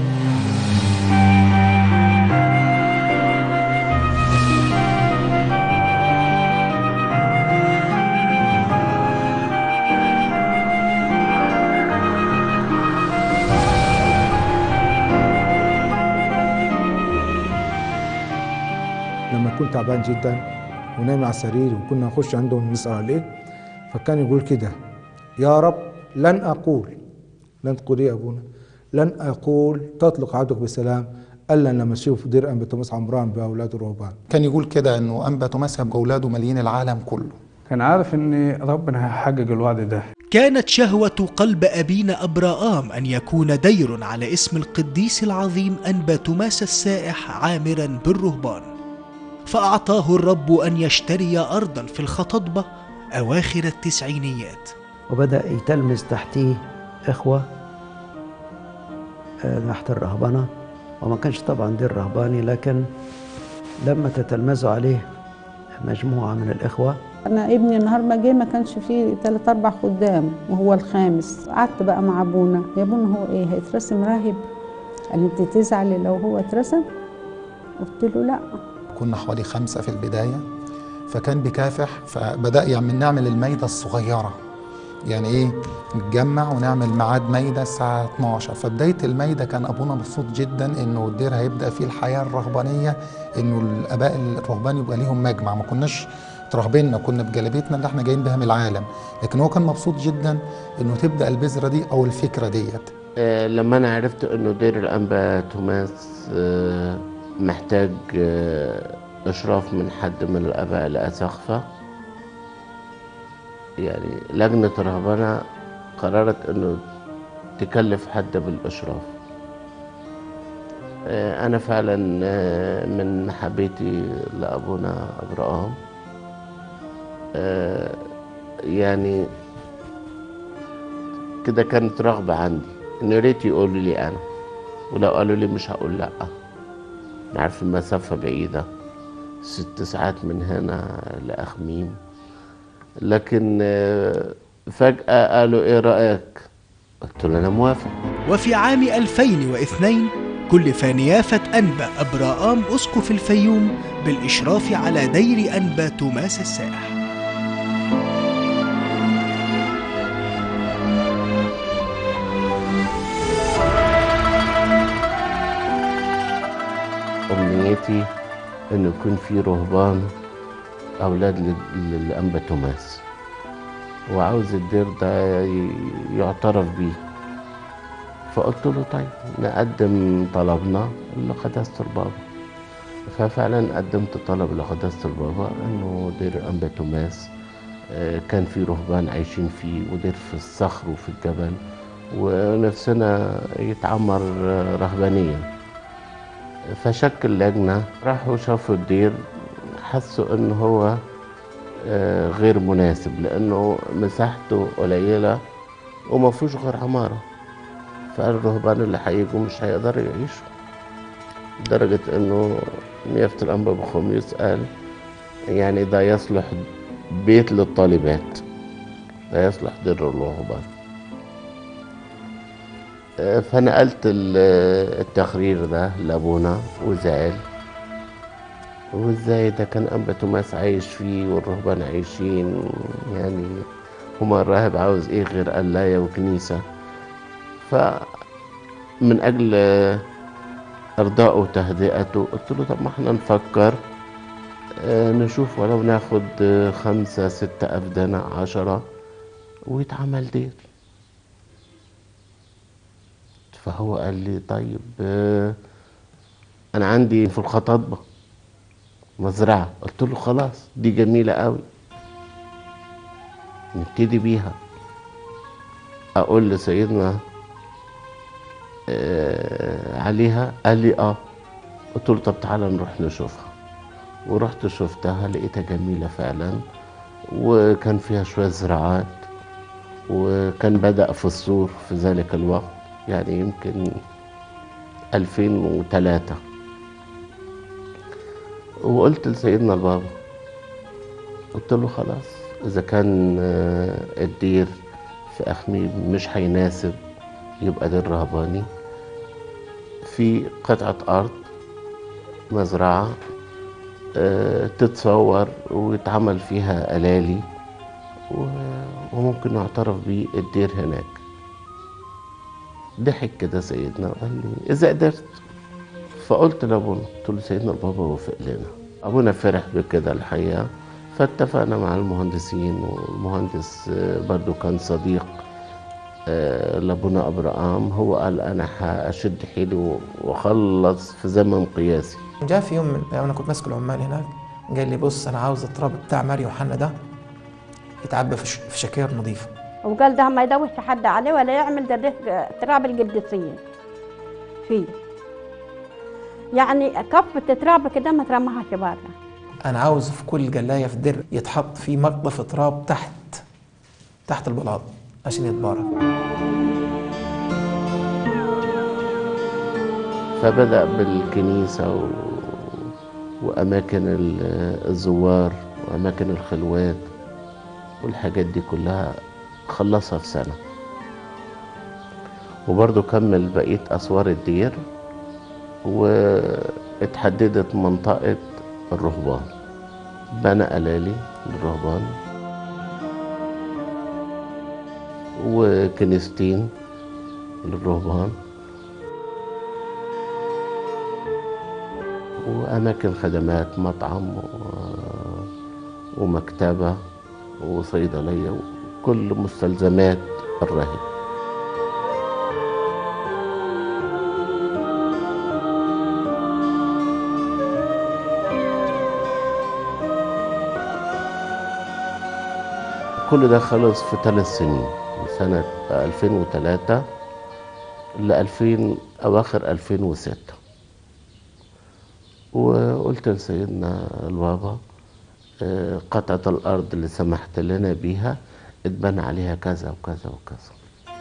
لما كنت تعبان جدا ونايم على السرير وكنا نخش عندهم نسأل عليه، فكان يقول كده يا رب لن أقول لن تقول إيه يا أبونا؟ لن أقول تطلق عبدك بسلام إلا لما أشوف دير أنبا توماس عمران بأولاد الرهبان. كان يقول كده إنه أنبا توماس هيبقى أولاده مالين العالم كله. كان عارف إن ربنا هيحقق الوعد ده. كانت شهوة قلب أبينا أبراام أن يكون دير على اسم القديس العظيم أنبا توماس السائح عامرا بالرهبان، فأعطاه الرب أن يشتري أرضا في الخططبة أواخر التسعينيات، وبدأ يتلمذ تحتيه إخوة تحت الرهبنة، وما كانش طبعا دير رهباني، لكن لما تتلمذوا عليه مجموعة من الإخوة. أنا ابني النهار ما جه ما كانش فيه ثلاث أربع خدام وهو الخامس. قعدت بقى مع أبونا، يا أبونا هو إيه هيترسم راهب؟ قال لي أنت تزعلي لو هو اترسم؟ قلت له لأ. كنا حوالي خمسة في البداية، فكان بكافح، فبدأ يعني نعمل المايدة الصغيرة، يعني ايه نتجمع ونعمل ميعاد مايدة الساعة اتناشر. فبداية المايدة كان أبونا مبسوط جدا إنه الدير هيبدأ فيه الحياة الرهبانية، إنه الآباء الرهبان يبقى ليهم مجمع. ما كناش ترهبنا، كنا بجلابيتنا اللي احنا جايين بها من العالم، لكن هو كان مبسوط جدا إنه تبدأ البذرة دي أو الفكرة ديت. آه لما أنا عرفت إنه دير الأنبا توماس آه محتاج آه إشراف من حد من الآباء الأساقفة، يعني لجنة الرهبنة قررت إنه تكلف حد بالإشراف. أنا فعلا من محبتي لأبونا أبراهام يعني كده كانت رغبة عندي إن ريت يقولوا لي أنا، ولو قالوا لي مش هقول لأ. نعرف المسافة بعيدة، ست ساعات من هنا لأخميم، لكن فجأة قالوا إيه رأيك؟ قلت له أنا موافق. وفي عام ألفين واثنين كلف نيافة أنبا أبراهام أسقف الفيوم بالإشراف على دير أنبا توماس السائح. أمنيتي إنه يكون في رهبان أولاد للأنبا توماس، وعاوز الدير ده يعترف بيه. فقلت له طيب نقدم طلبنا لقداسة البابا. ففعلا قدمت طلب لقداسة البابا انه دير الأنبا توماس كان في رهبان عايشين فيه، ودير في الصخر وفي الجبل، ونفسنا يتعمر رهبانيا. فشكل لجنة، راحوا شافوا الدير، حسوا انه هو غير مناسب لانه مساحته قليلة وما فيهوش غير عمارة. فالرهبان اللي هيجوا مش هيقدروا يعيشوا، لدرجة انه نيافة الأنبا بخوميوس قال يعني ده يصلح بيت للطالبات، لا يصلح دير الرهبان. فنقلت التقرير ده لابونا وزعل، وازاي ده كان أنبا توماس عايش فيه والرهبان عايشين، يعني هما الراهب عاوز ايه غير قلاية وكنيسة. فمن أجل إرضائه وتهدئته قلت له طب ما احنا نفكر نشوف ولو ناخد خمسة ستة أفدنة عشرة ويتعمل دير. فهو قال لي طيب أنا عندي في الخطاطبة مزرعة. قلت له خلاص دي جميلة قوي نبتدي بيها. أقول لسيدنا عليها؟ قال لي اه. قلت له طب تعالى نروح نشوفها. ورحت شفتها لقيتها جميلة فعلا، وكان فيها شوية زراعات، وكان بدأ في السور في ذلك الوقت، يعني يمكن ألفين وثلاثة. وقلت لسيدنا البابا، قلت له خلاص إذا كان الدير في أخميم مش هيناسب يبقى دير رهباني في قطعة أرض مزرعة أه تتصور ويتعمل فيها ألالي، وممكن نعترف بيه الدير هناك. ضحك كده سيدنا وقال لي إذا قدرت. فقلت لأبونا، قلت له سيدنا البابا وافق لنا. أبونا فرح بكده الحقيقة. فاتفقنا مع المهندسين، والمهندس برضو كان صديق لابونا أبراهام. هو قال أنا هشد حيلي وأخلص في زمن قياسي. جاء في يوم من الأيام أنا كنت ماسك العمال هناك، قال لي بص أنا عاوز التراب بتاع ماري يوحنا ده يتعبى في شكاير نظيفة، وقال ده ما يدوش حد عليه ولا يعمل ده تراب القديسيين فيه، يعني كفة تراب كده ما ترماهاش بره. أنا عاوز في كل جلاية في الدر يتحط في مقطف تراب تحت تحت البلاط عشان يتبارك. فبدأ بالكنيسة و... وأماكن الزوار وأماكن الخلوات والحاجات دي كلها خلصها في سنة. وبرضه كمل بقية أسوار الدير، واتحددت منطقة الرهبان، بنى قلالي للرهبان وكنيستين للرهبان وأماكن خدمات، مطعم ومكتبة وصيدلية وكل مستلزمات الراهب. كل ده خلص في ثلاث سنين، من سنة ألفين وثلاثة ل ألفين أواخر ألفين وستة. وقلت لسيدنا البابا قطعة الأرض اللي سمحت لنا بيها اتبنى عليها كذا وكذا وكذا،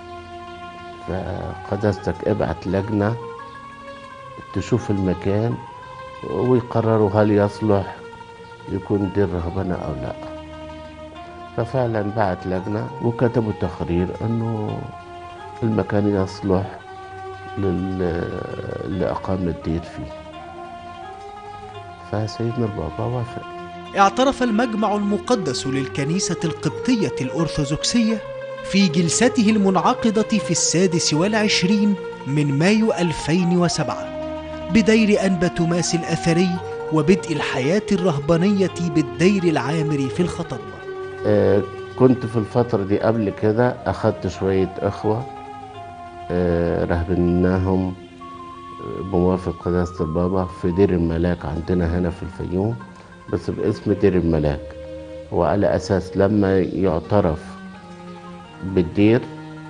فقداستك ابعت لجنة تشوف المكان ويقرروا هل يصلح يكون دير رهبنة أو لا. ففعلا بعت لجنة وكتبوا تقرير انه المكان يصلح لل... لإقامة دير فيه، فسيدنا البابا وافق. اعترف المجمع المقدس للكنيسة القبطية الأرثوذكسية في جلسته المنعقدة في السادس والعشرين من مايو ألفين وسبعة بدير أنبا توماس الأثري وبدء الحياة الرهبانية بالدير العامري في الخطبة. آه كنت في الفترة دي قبل كده أخدت شوية أخوة آه رهبناهم بموافق قداسة البابا في دير الملاك عندنا هنا في الفيوم، بس باسم دير الملاك، وعلى أساس لما يعترف بالدير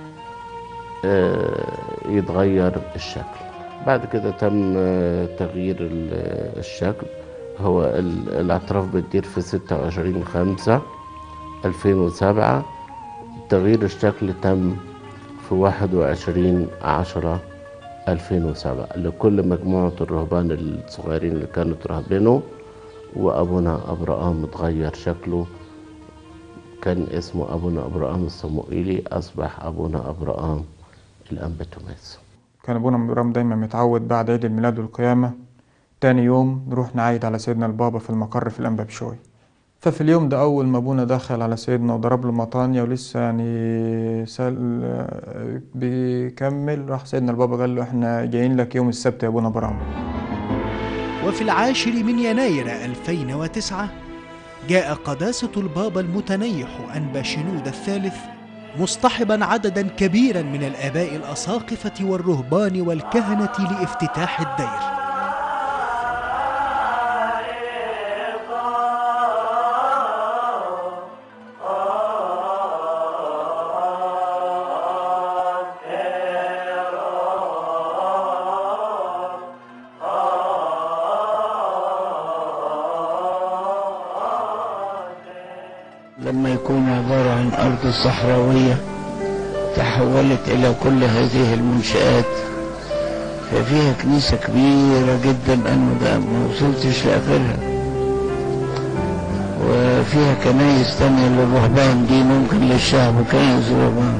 آه يتغير الشكل. بعد كده تم تغيير الشكل، هو الاعتراف بالدير في ستة وعشرين خمسة ألفين وسبعة، تغيير الشكل تم في واحد وعشرين عشرة ألفين وسبعة لكل مجموعة الرهبان الصغيرين اللي كانوا ترهبنوا. وأبونا أبراهام اتغير شكله، كان اسمه أبونا أبراهام الصموئيلي، أصبح أبونا أبراهام الأنبا توماس. كان أبونا أبراهام دايما متعود بعد عيد الميلاد والقيامة تاني يوم نروح نعيد على سيدنا البابا في المقر في الأنبا بشوي. ففي اليوم ده أول ما أبونا دخل على سيدنا وضرب له مطانية ولسه يعني سال بيكمل، راح سيدنا البابا قال له احنا جايين لك يوم السبت يا أبونا أبراهام. وفي العاشر من يناير ألفين وتسعة جاء قداسة البابا المتنيح أنبا شنودة الثالث مصطحبا عددا كبيرا من الآباء الأساقفة والرهبان والكهنة لافتتاح الدير. لما يكون عبارة عن أرض صحراوية تحولت إلى كل هذه المنشآت، ففيها كنيسة كبيرة جدا أنا ما وصلتش لآخرها، وفيها كنايس تانية للرهبان دي ممكن للشعب كنايس رهبان،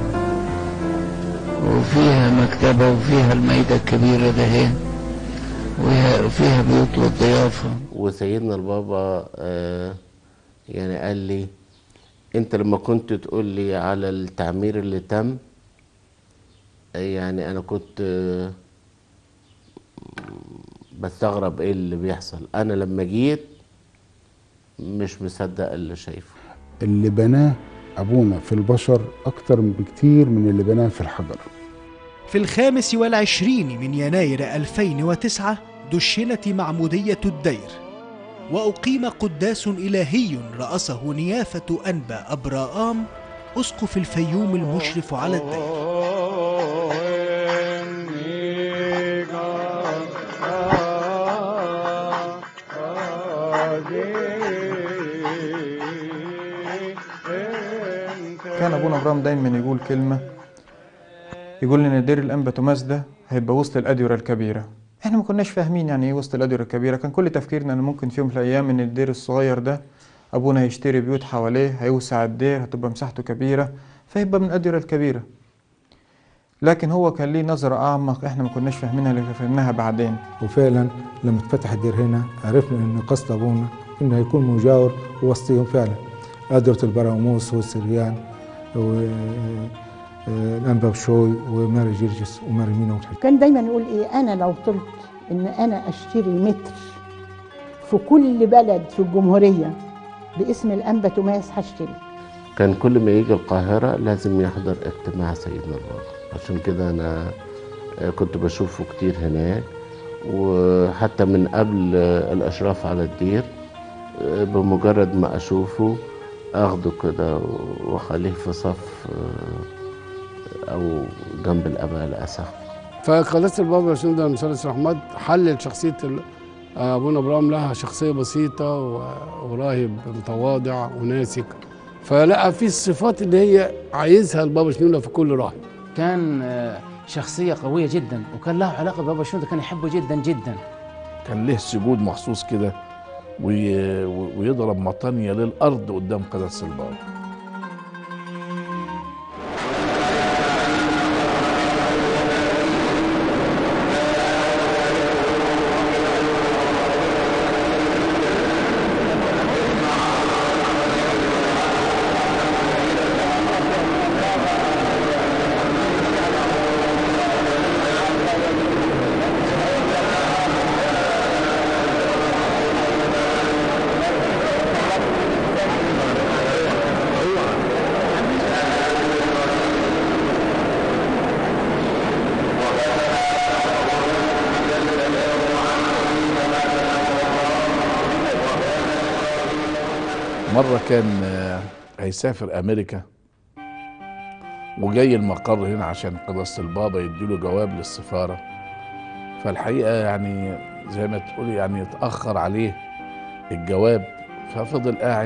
وفيها مكتبة وفيها الميدة الكبيرة دهين، وفيها بيوت للضيافة. وسيدنا البابا آه يعني قال لي انت لما كنت تقول لي على التعمير اللي تم، يعني انا كنت بستغرب ايه اللي بيحصل، انا لما جيت مش مصدق اللي شايفه. اللي بناه ابونا في البشر اكتر بكتير من اللي بناه في الحجر. في الخامس والعشرين من يناير ألفين وتسعة دشنت معمودية الدير، وأقيم قداس إلهي رأسه نيافة أنبا أبراهام أسقف الفيوم المشرف على الدير. كان أبونا أبراهام دايما يقول كلمة، يقول إن دير الأنبا توماس ده هيبقى وسط الأديرة الكبيرة، احنا ما كناش فاهمين يعني ايه وسط الأديرة الكبيرة. كان كل تفكيرنا ان ممكن في يوم من الأيام ان الدير الصغير ده أبونا هيشتري بيوت حواليه، هيوسع الدير، هتبقى مساحته كبيرة، فيبقى من الأديرة الكبيرة. لكن هو كان ليه نظرة أعمق احنا ما كناش فاهمينها، اللي فهمناها بعدين. وفعلا لما اتفتح الدير هنا عرفنا ان قصد ابونا انه هيكون مجاور وسطهم فعلا، أديرة البراموس والسريان والأنبا بشوي وماري جرجس وماري مينا. كان دايما يقول ايه، انا لو طلت ان انا اشتري متر في كل بلد في الجمهورية باسم الأنبا توماس هشتري. كان كل ما يجي القاهرة لازم يحضر اجتماع سيدنا البابا، عشان كده أنا كنت بشوفه كتير هناك، وحتى من قبل الأشراف على الدير بمجرد ما أشوفه أخده كده وأخليه في صف أو جنب الأباء الأسقف. فقداسة البابا شنودة مثلث رحمات حلل شخصية أبونا إبراهيم، لها شخصية بسيطة وراهب متواضع وناسك، فلقى في الصفات اللي هي عايزها البابا شنودة في كل راهب. كان شخصية قوية جدا، وكان له علاقة ببابا شنودة، كان يحبه جدا جدا. كان له سجود مخصوص كده ويضرب مطانية للأرض قدام قداسة البابا. مرة كان هيسافر أمريكا وجاي المقر هنا عشان قداسة البابا يديله جواب للسفارة، فالحقيقة يعني زي ما تقول يعني اتأخر عليه الجواب، ففضل قاعد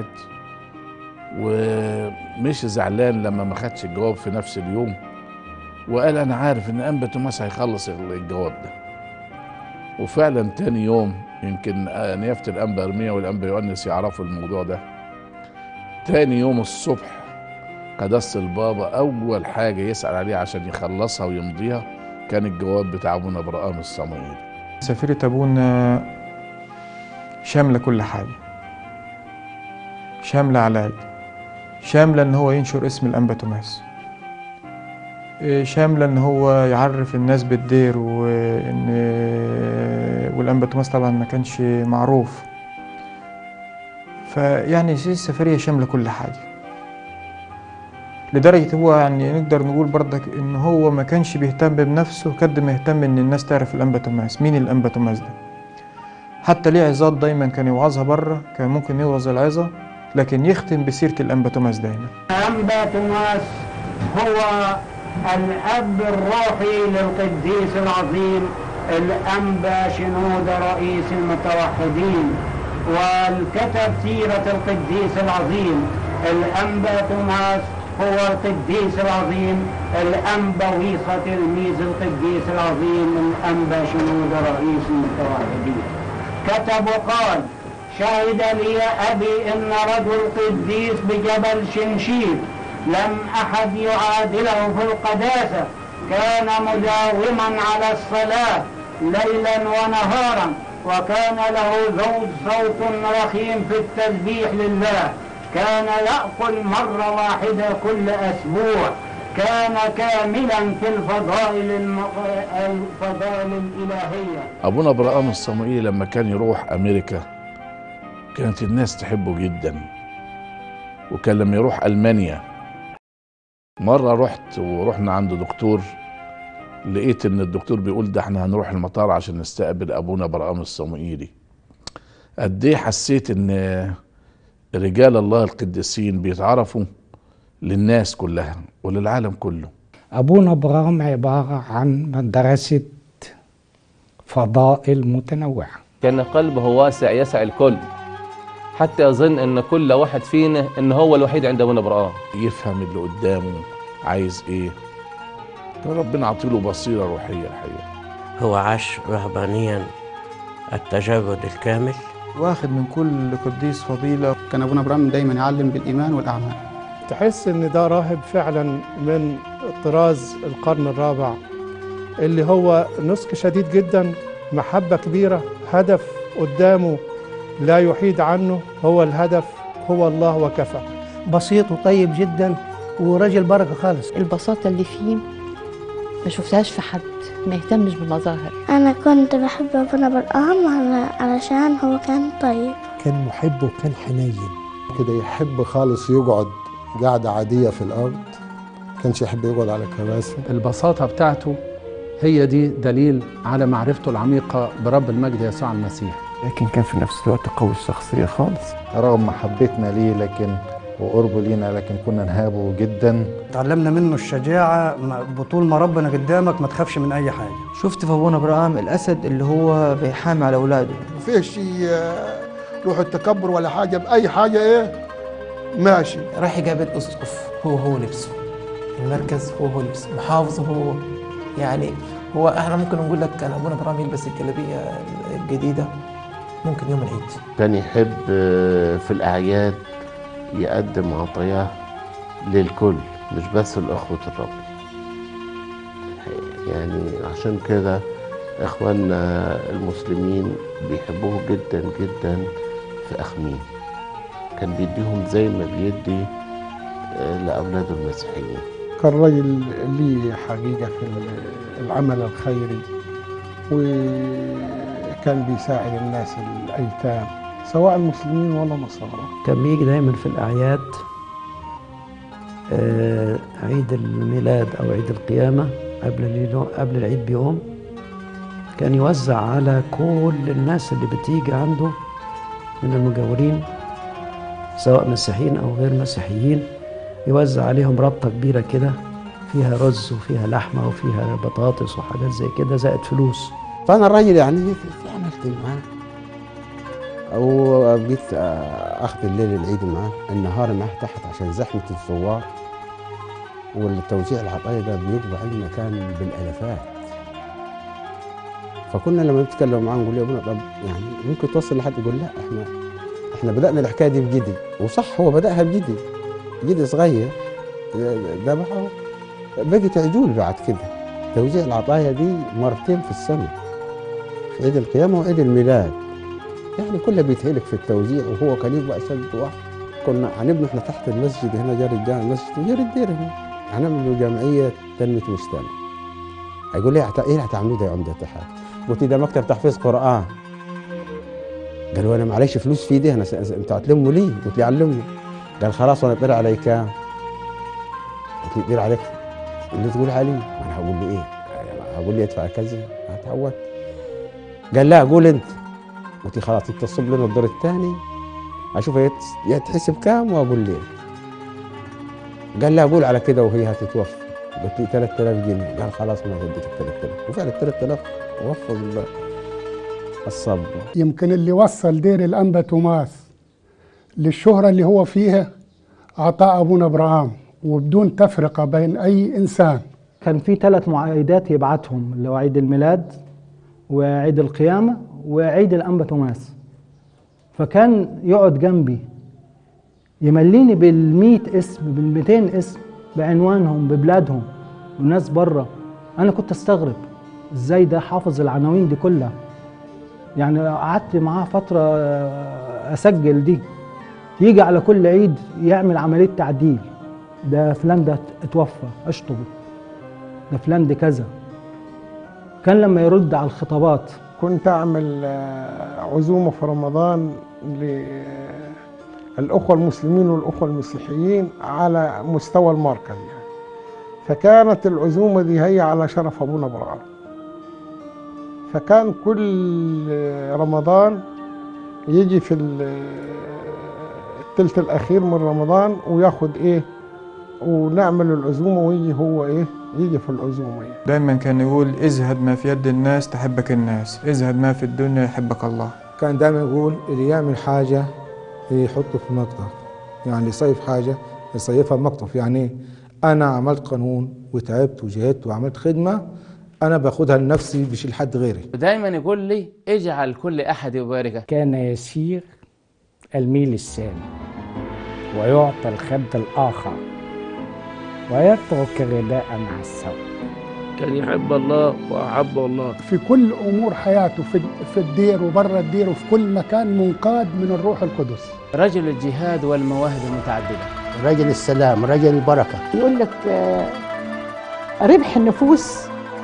ومش زعلان لما ما خدش الجواب في نفس اليوم، وقال أنا عارف إن أنبا توماس هيخلص الجواب ده. وفعلا تاني يوم يمكن نيافة الأنبا إرميا والأنبا يؤنس يعرفوا الموضوع ده. تاني يوم الصبح قداسة البابا أول حاجة يسأل عليها عشان يخلصها ويمضيها كان الجواب بتاع أبونا إبراهيم الصموئيلي. سفيرة أبونا شاملة كل حاجة، شاملة علاج، شاملة إن هو ينشر اسم الأنبا توماس، شاملة إن هو يعرف الناس بالدير، وإن والأنبا توماس طبعا ما كانش معروف. فيعني السفرية شاملة كل حاجة، لدرجة هو يعني نقدر نقول برضك إن هو ما كانش بيهتم بنفسه قد ما يهتم إن الناس تعرف الأنبا توماس. مين الأنبا توماس ده؟ حتى ليه عظات دايما كان يوعظها بره، كان ممكن يوعظ العظة لكن يختم بسيرة الأنبا توماس دايما. الأنبا توماس هو الأب الروحي للقديس العظيم الأنبا شنودة رئيس المتوحدين، والكتب سيرة القديس العظيم الأنبا توماس هو القديس العظيم الأنبا ويصة تلميذ القديس العظيم الأنبا شنودة رئيس المتوحدين. كتب وقال: شهد لي أبي إن رجل قديس بجبل شنشيب لم أحد يعادله في القداسة، كان مداوما على الصلاة ليلا ونهارا، وكان له زوج صوت رخيم في التسبيح لله، كان يأكل مرة واحدة كل أسبوع، كان كاملا في الفضائل المق... الفضائل الإلهية. أبونا إبراهيم الصموئيلي لما كان يروح أمريكا كانت الناس تحبه جدا، وكان لما يروح ألمانيا مرة رحت ورحنا عند دكتور، لقيت ان الدكتور بيقول ده احنا هنروح المطار عشان نستقبل ابونا إبراهيم الصموئيلي. قد ايه حسيت ان رجال الله القديسين بيتعرفوا للناس كلها وللعالم كله. ابونا إبراهيم عبارة عن مدرسة فضائل متنوعة، كان قلبه واسع يسع الكل، حتى يظن ان كل واحد فينا ان هو الوحيد عند ابونا إبراهيم. يفهم اللي قدامه عايز ايه، ربنا عطيله بصيرة روحية الحقيقة. هو عاش رهبانيا التجرد الكامل، واخد من كل قديس فضيلة. كان أبونا إبراهيم دايما يعلم بالإيمان والأعمال. تحس إن ده راهب فعلا من طراز القرن الرابع، اللي هو نسك شديد جدا، محبة كبيرة، هدف قدامه لا يحيد عنه، هو الهدف هو الله وكفى. بسيط وطيب جدا وراجل بركة خالص. البساطة اللي فيه ما شفتهاش في حد، ما يهتمش بالمظاهر. أنا كنت بحب أبونا إبراهيم علشان هو كان طيب، كان محب وكان حنين كده، يحب خالص يقعد قعدة عادية في الأرض، كانش يحب يقعد على كراسي. البساطة بتاعته هي دي دليل على معرفته العميقة برب المجد يسوع المسيح. لكن كان في نفس الوقت قوي الشخصية خالص، رغم محبتنا ليه لكن وقربه لينا لكن كنا نهابه جدا. تعلمنا منه الشجاعة، بطول ما ربنا قدامك ما تخافش من أي حاجة. شفت في أبونا إبراهيم الأسد اللي هو بيحامي على أولاده، مفيش روح التكبر ولا حاجة، بأي حاجة إيه ماشي. راح يقابل أسقف هو هو لبسه، المركز هو هو لبسه، محافظ هو يعني هو احنا ممكن نقول لك كان ابونا ابراهيم يلبس الجلابيه الجديده ممكن يوم العيد. كان يحب في الاعياد يقدم عطاياه للكل مش بس لاخوه الرب، يعني عشان كده اخواننا المسلمين بيحبوه جدا جدا في اخميم، كان بيديهم زي ما بيدي لاولاده المسيحيين. كان راجل ليه حقيقة في العمل الخيري، وكان بيساعد الناس الأيتام سواء المسلمين ولا نصارى. كان بيجي دايما في الأعياد، آه عيد الميلاد أو عيد القيامة قبل قبل العيد بيوم، كان يوزع على كل الناس اللي بتيجي عنده من المجاورين سواء مسيحيين أو غير مسيحيين، يوزع عليهم ربطة كبيرة كده فيها رز وفيها لحمة وفيها بطاطس وحاجات زي كده زائد فلوس. فأنا الراجل يعني عملت معاه أو بقيت أخذ الليل العيد معاه، النهار معاه تحت عشان زحمة الزوار، والتوزيع العطايا ده بيقبع لنا كان بالآلافات. فكنا لما نتكلم معاه نقول له يا ابونا طب يعني ممكن توصل لحد، يقول لا احنا احنا بدأنا الحكاية دي بجدي، وصح هو بدأها بجدي، جدي صغير ذبحه بقت عجول. بعد كده توزيع العطايا دي مرتين في السنة، في عيد القيامة وعيد الميلاد، يعني كله بيتهلك في التوزيع، وهو كان يبقى أشد واحد. كنا هنبني احنا تحت المسجد هنا جار الجامع المسجد وجار الدير هنا، هنعمل جمعية تنمية مجتمع. هيقول لي ايه هتعملوا ده يا عمدة تحت؟ قلت ده مكتب تحفيظ قرآن. قالوا انا معلش فلوس في ايدي، انا انتوا هتلموا ليه؟ قلت لي علموا. قال خلاص وانا اطلع عليك كام؟ قلت له يطير عليك اللي تقول عليه. انا هقول له ايه؟ هقول لي ادفع كذا هتعود. قال لا قول انت. قلت له خلاص انت تصب لنا الدور الثاني اشوف يتحسب كام واقول ليه. قال لا قول على كده وهي هتتوفى. قلت له ثلاثة آلاف جنيه. قال خلاص ما بديك ال ثلاثة آلاف، وفعلا ال ثلاثة آلاف وفى الصب. يمكن اللي وصل دير الأنبا توماس للشهرة اللي هو فيها عطاء أبونا إبراهيم، وبدون تفرقة بين أي إنسان. كان في ثلاث معايدات يبعتهم، اللي هو عيد الميلاد وعيد القيامة وعيد الأنبا توماس. فكان يقعد جنبي يمليني بالمئة اسم بالمئتين اسم بعنوانهم ببلادهم وناس بره. أنا كنت أستغرب إزاي ده حافظ العناوين دي كلها. يعني قعدت معاه فترة أسجل دي، يجي على كل عيد يعمل عملية تعديل، ده فلان ده اتوفى اشطبه، ده فلان ده كذا. كان لما يرد على الخطابات كنت أعمل عزومة في رمضان للأخوة المسلمين والأخوة المسيحيين على مستوى المركز يعني. فكانت العزومة دي هي على شرف أبونا إبراهيم. فكان كل رمضان يجي في الثلث الأخير من رمضان وياخد إيه ونعمل العزومة ويجي هو إيه يجي في العزومة يعني. دايما كان يقول ازهد ما في يد الناس تحبك الناس، ازهد ما في الدنيا يحبك الله. كان دايما يقول اللي يعمل حاجة يحطه في مقطف، يعني يصيف حاجة يصيفها مقطف. يعني أنا عملت قانون وتعبت وجهدت وعملت خدمة أنا باخدها لنفسي مش لحد غيري. ودايما يقول لي اجعل كل أحد يباركك. كان يسير الميل الثاني ويعطى الخد الآخر ويترك الرداء مع الثوب. كان يحب الله وأحبه الله في كل أمور حياته، في في الدير وبره الدير وفي كل مكان، منقاد من الروح القدس. رجل الجهاد والمواهب المتعددة، رجل السلام، رجل البركة. يقول لك آه ربح النفوس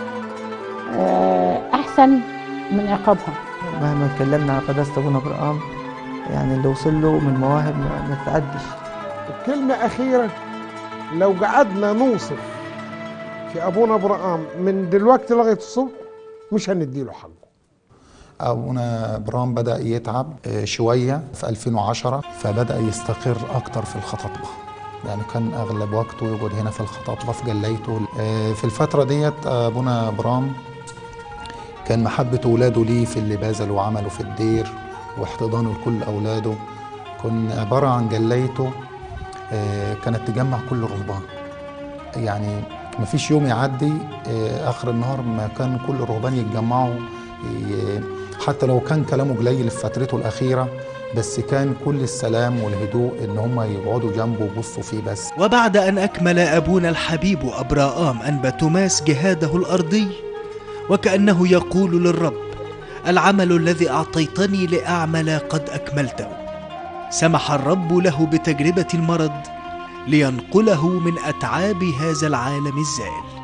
آه أحسن من عقابها. مهما اتكلمنا عن قداسة أبونا إبراهيم يعني اللي وصل له من مواهب ما تتعدش. كلمة أخيرة، لو قعدنا نوصف في أبونا إبراهيم من دلوقتي لغاية الصبح مش هنديله حقه. أبونا إبراهيم بدأ يتعب شوية في ألفين وعشرة، فبدأ يستقر أكتر في الخطاطبة، يعني كان أغلب وقته يقعد هنا في الخطاطبة في جليته. في الفترة ديت أبونا إبراهيم كان محبة أولاده ليه في اللي بذلوا وعملوا في الدير واحتضانه لكل أولاده. كان عبارة عن جليته كانت تجمع كل الرهبان، يعني مفيش يوم يعدي آخر النهار ما كان كل الرهبان يتجمعوا، حتى لو كان كلامه قليل في فترته الأخيرة، بس كان كل السلام والهدوء إن هم يقعدوا جنبه ويبصوا فيه بس. وبعد أن أكمل أبونا الحبيب أبراهام أنبا توماس جهاده الأرضي وكأنه يقول للرب: العمل الذي أعطيتني لأعمل قد أكملته، سمح الرب له بتجربة المرض لينقله من أتعاب هذا العالم الزائل.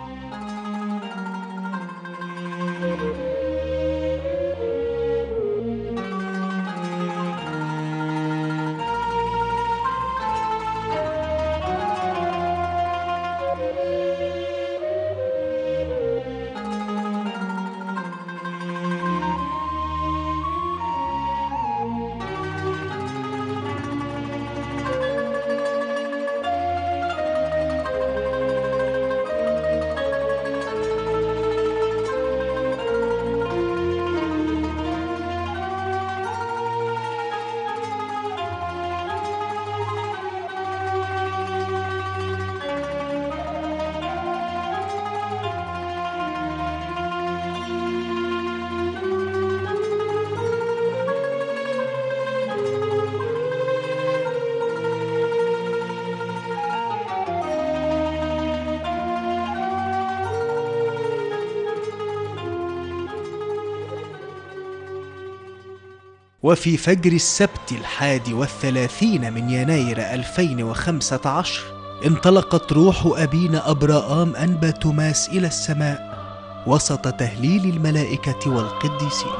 وفي فجر السبت الحادي والثلاثين من يناير ألفين وخمسة عشر انطلقت روح أبينا أبراهام أنبا توماس إلى السماء وسط تهليل الملائكة والقديسين.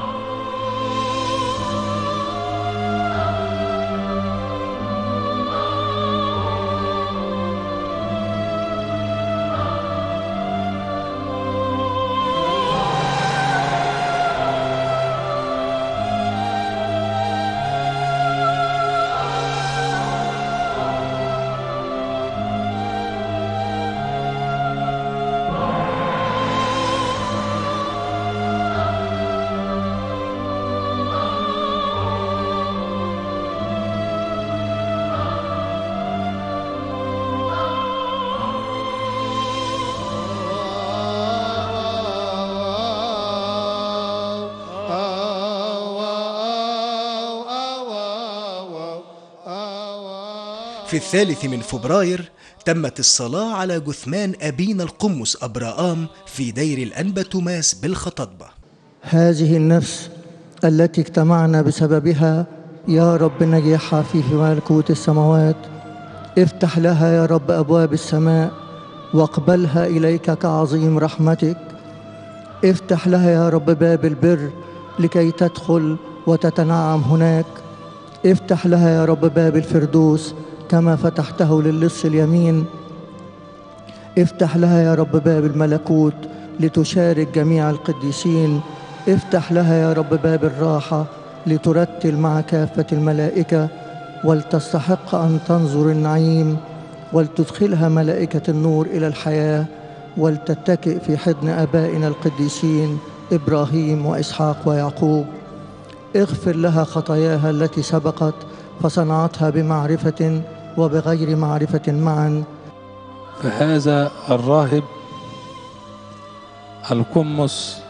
في الثالث من فبراير تمت الصلاة على جثمان أبينا القمص أبراهام في دير الأنبا توماس بالخطاطبة. هذه النفس التي اجتمعنا بسببها يا رب نجيحها في ملكوت السماوات، افتح لها يا رب أبواب السماء واقبلها إليك كعظيم رحمتك. افتح لها يا رب باب البر لكي تدخل وتتنعم هناك. افتح لها يا رب باب الفردوس كما فتحته للص اليمين. افتح لها يا رب باب الملكوت لتشارك جميع القديسين. افتح لها يا رب باب الراحة لترتل مع كافة الملائكة، ولتستحق أن تنظر النعيم، ولتدخلها ملائكة النور إلى الحياة، ولتتكئ في حضن آبائنا القديسين إبراهيم وإسحاق ويعقوب. اغفر لها خطاياها التي سبقت فصنعتها بمعرفة وبغير معرفة معا. فهذا الراهب القمص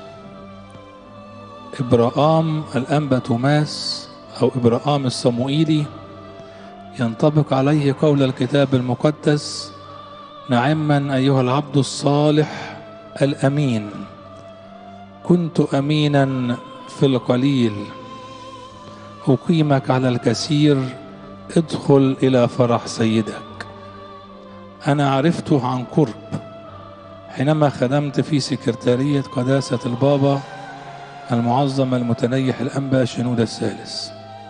إبراام الأنبا توماس أو إبراام الصموئيلي ينطبق عليه قول الكتاب المقدس: نعما أيها العبد الصالح الأمين، كنت أمينا في القليل أقيمك على الكثير، ادخل إلى فرح سيدك. أنا عرفته عن قرب حينما خدمت في سكرتارية قداسة البابا المعظم المتنيح الأنبا شنودة الثالث.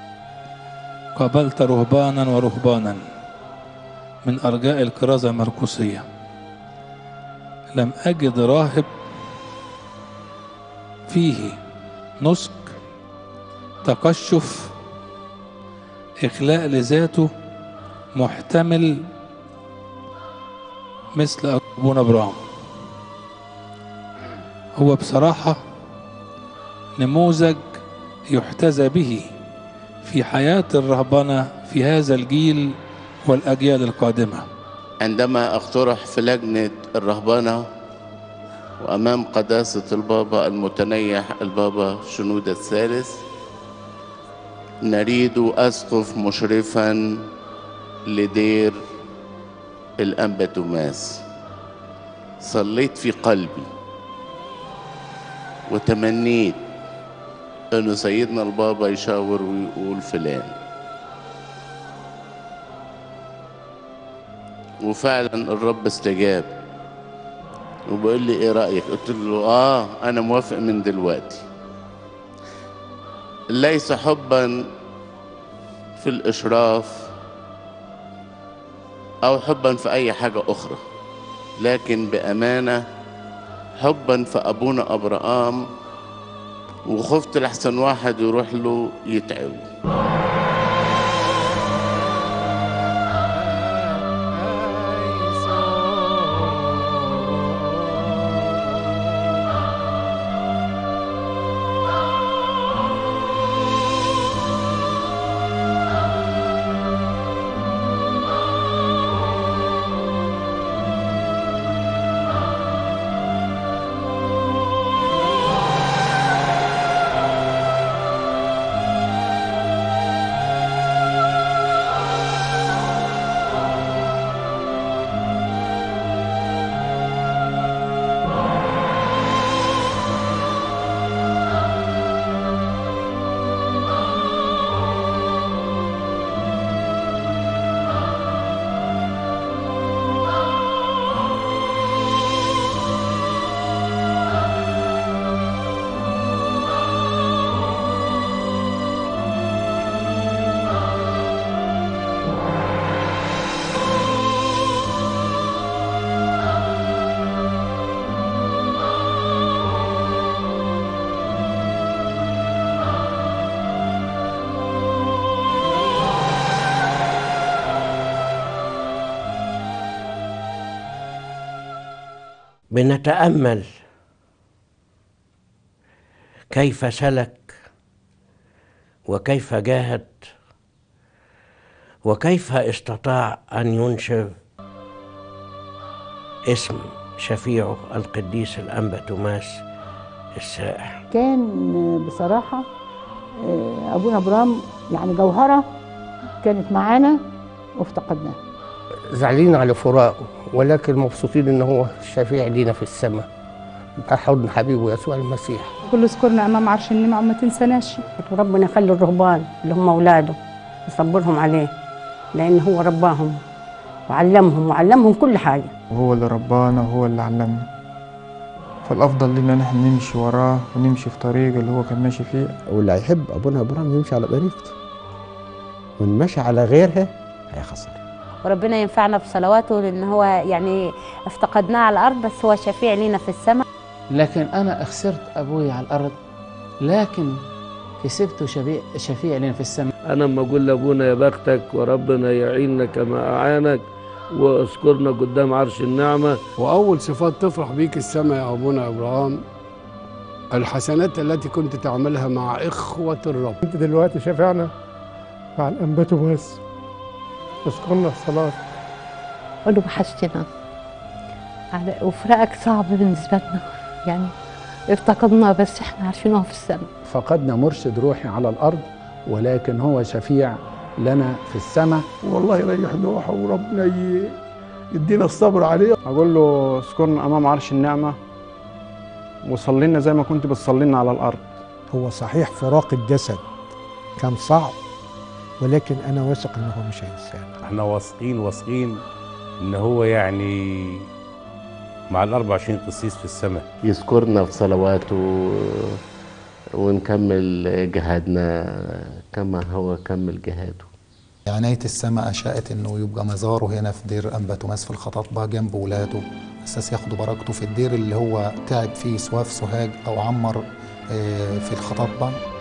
قابلت رهبانا ورهبانا من أرجاء الكرازة المرقسية، لم أجد راهب فيه نسك، تقشف، إخلاء لذاته، محتمل مثل أبونا إبراهيم. هو بصراحة نموذج يحتذى به في حياة الرهبنة في هذا الجيل والأجيال القادمة. عندما اقترح في لجنة الرهبنة وأمام قداسة البابا المتنيح البابا شنودة الثالث، نريد أسقف مشرفا لدير الأنبا توماس، صليت في قلبي وتمنيت أنه سيدنا البابا يشاور ويقول فلان، وفعلا الرب استجاب وبقول لي ايه رأيك؟ قلت له اه انا موافق من دلوقتي. ليس حبا في الاشراف او حبا في اي حاجة اخرى، لكن بامانة حبا في ابونا ابراهام، وخفت لحسن واحد يروح له يتعبه. بنتأمل كيف سلك وكيف جاهد وكيف استطاع أن ينشر اسم شفيعه القديس الأنبا توماس السائح. كان بصراحة أبونا إبراهيم يعني جوهرة كانت معانا وافتقدناها. زعلين على فراقه، ولكن مبسوطين ان هو الشفيع لينا في السماء بحضن حبيبه يسوع المسيح. كل اذكرنا امام عرش النعمه وما تنسناش. ربنا يخلي الرهبان اللي هم اولاده يصبرهم عليه، لان هو رباهم وعلمهم وعلمهم كل حاجه. وهو اللي ربانا وهو اللي علمنا، فالافضل لنا نحن نمشي وراه ونمشي في طريق اللي هو كان ماشي فيه. واللي هيحب ابونا ابراهيم يمشي على طريقته، وان مشى على غيرها هيخسر. وربنا ينفعنا بصلواته، لان هو يعني افتقدناه على الارض بس هو شفيع لينا في السماء. لكن انا خسرت ابوي على الارض، لكن كسبته شفيع شفيع لينا في السماء. انا لما اقول لابونا يا بختك وربنا يعيننا كما اعانك واذكرنا قدام عرش النعمه. واول صفات تفرح بيك السماء يا ابونا ابراهيم الحسنات التي كنت تعملها مع اخوه الرب. انت دلوقتي شافعنا مع الانبا توماس، اذكرنا الصلاه. قول له وحشتنا وفراقك صعب بالنسبه لنا، يعني افتقدنا، بس احنا عارفينه في السماء. فقدنا مرشد روحي على الأرض، ولكن هو شفيع لنا في السماء. والله يريح نوحه وربنا يدينا الصبر عليه. أقول له اذكرنا أمام عرش النعمة وصلي لنا زي ما كنت بتصلي لنا على الأرض. هو صحيح فراق الجسد كان صعب، ولكن أنا واثق إن هو مش هينسانا. احنا واثقين واثقين إن هو يعني مع ال أربعة وعشرين قسيس في السماء. يذكرنا في صلواته ونكمل جهادنا كما هو كمل جهاده. عناية السماء أشاءت إنه يبقى مزاره هنا في دير أنبا توماس في الخطاطبة جنب ولاده، أساس ياخدوا بركته في الدير اللي هو تعب فيه سواء في سوهاج أو عمر في الخطاطبة.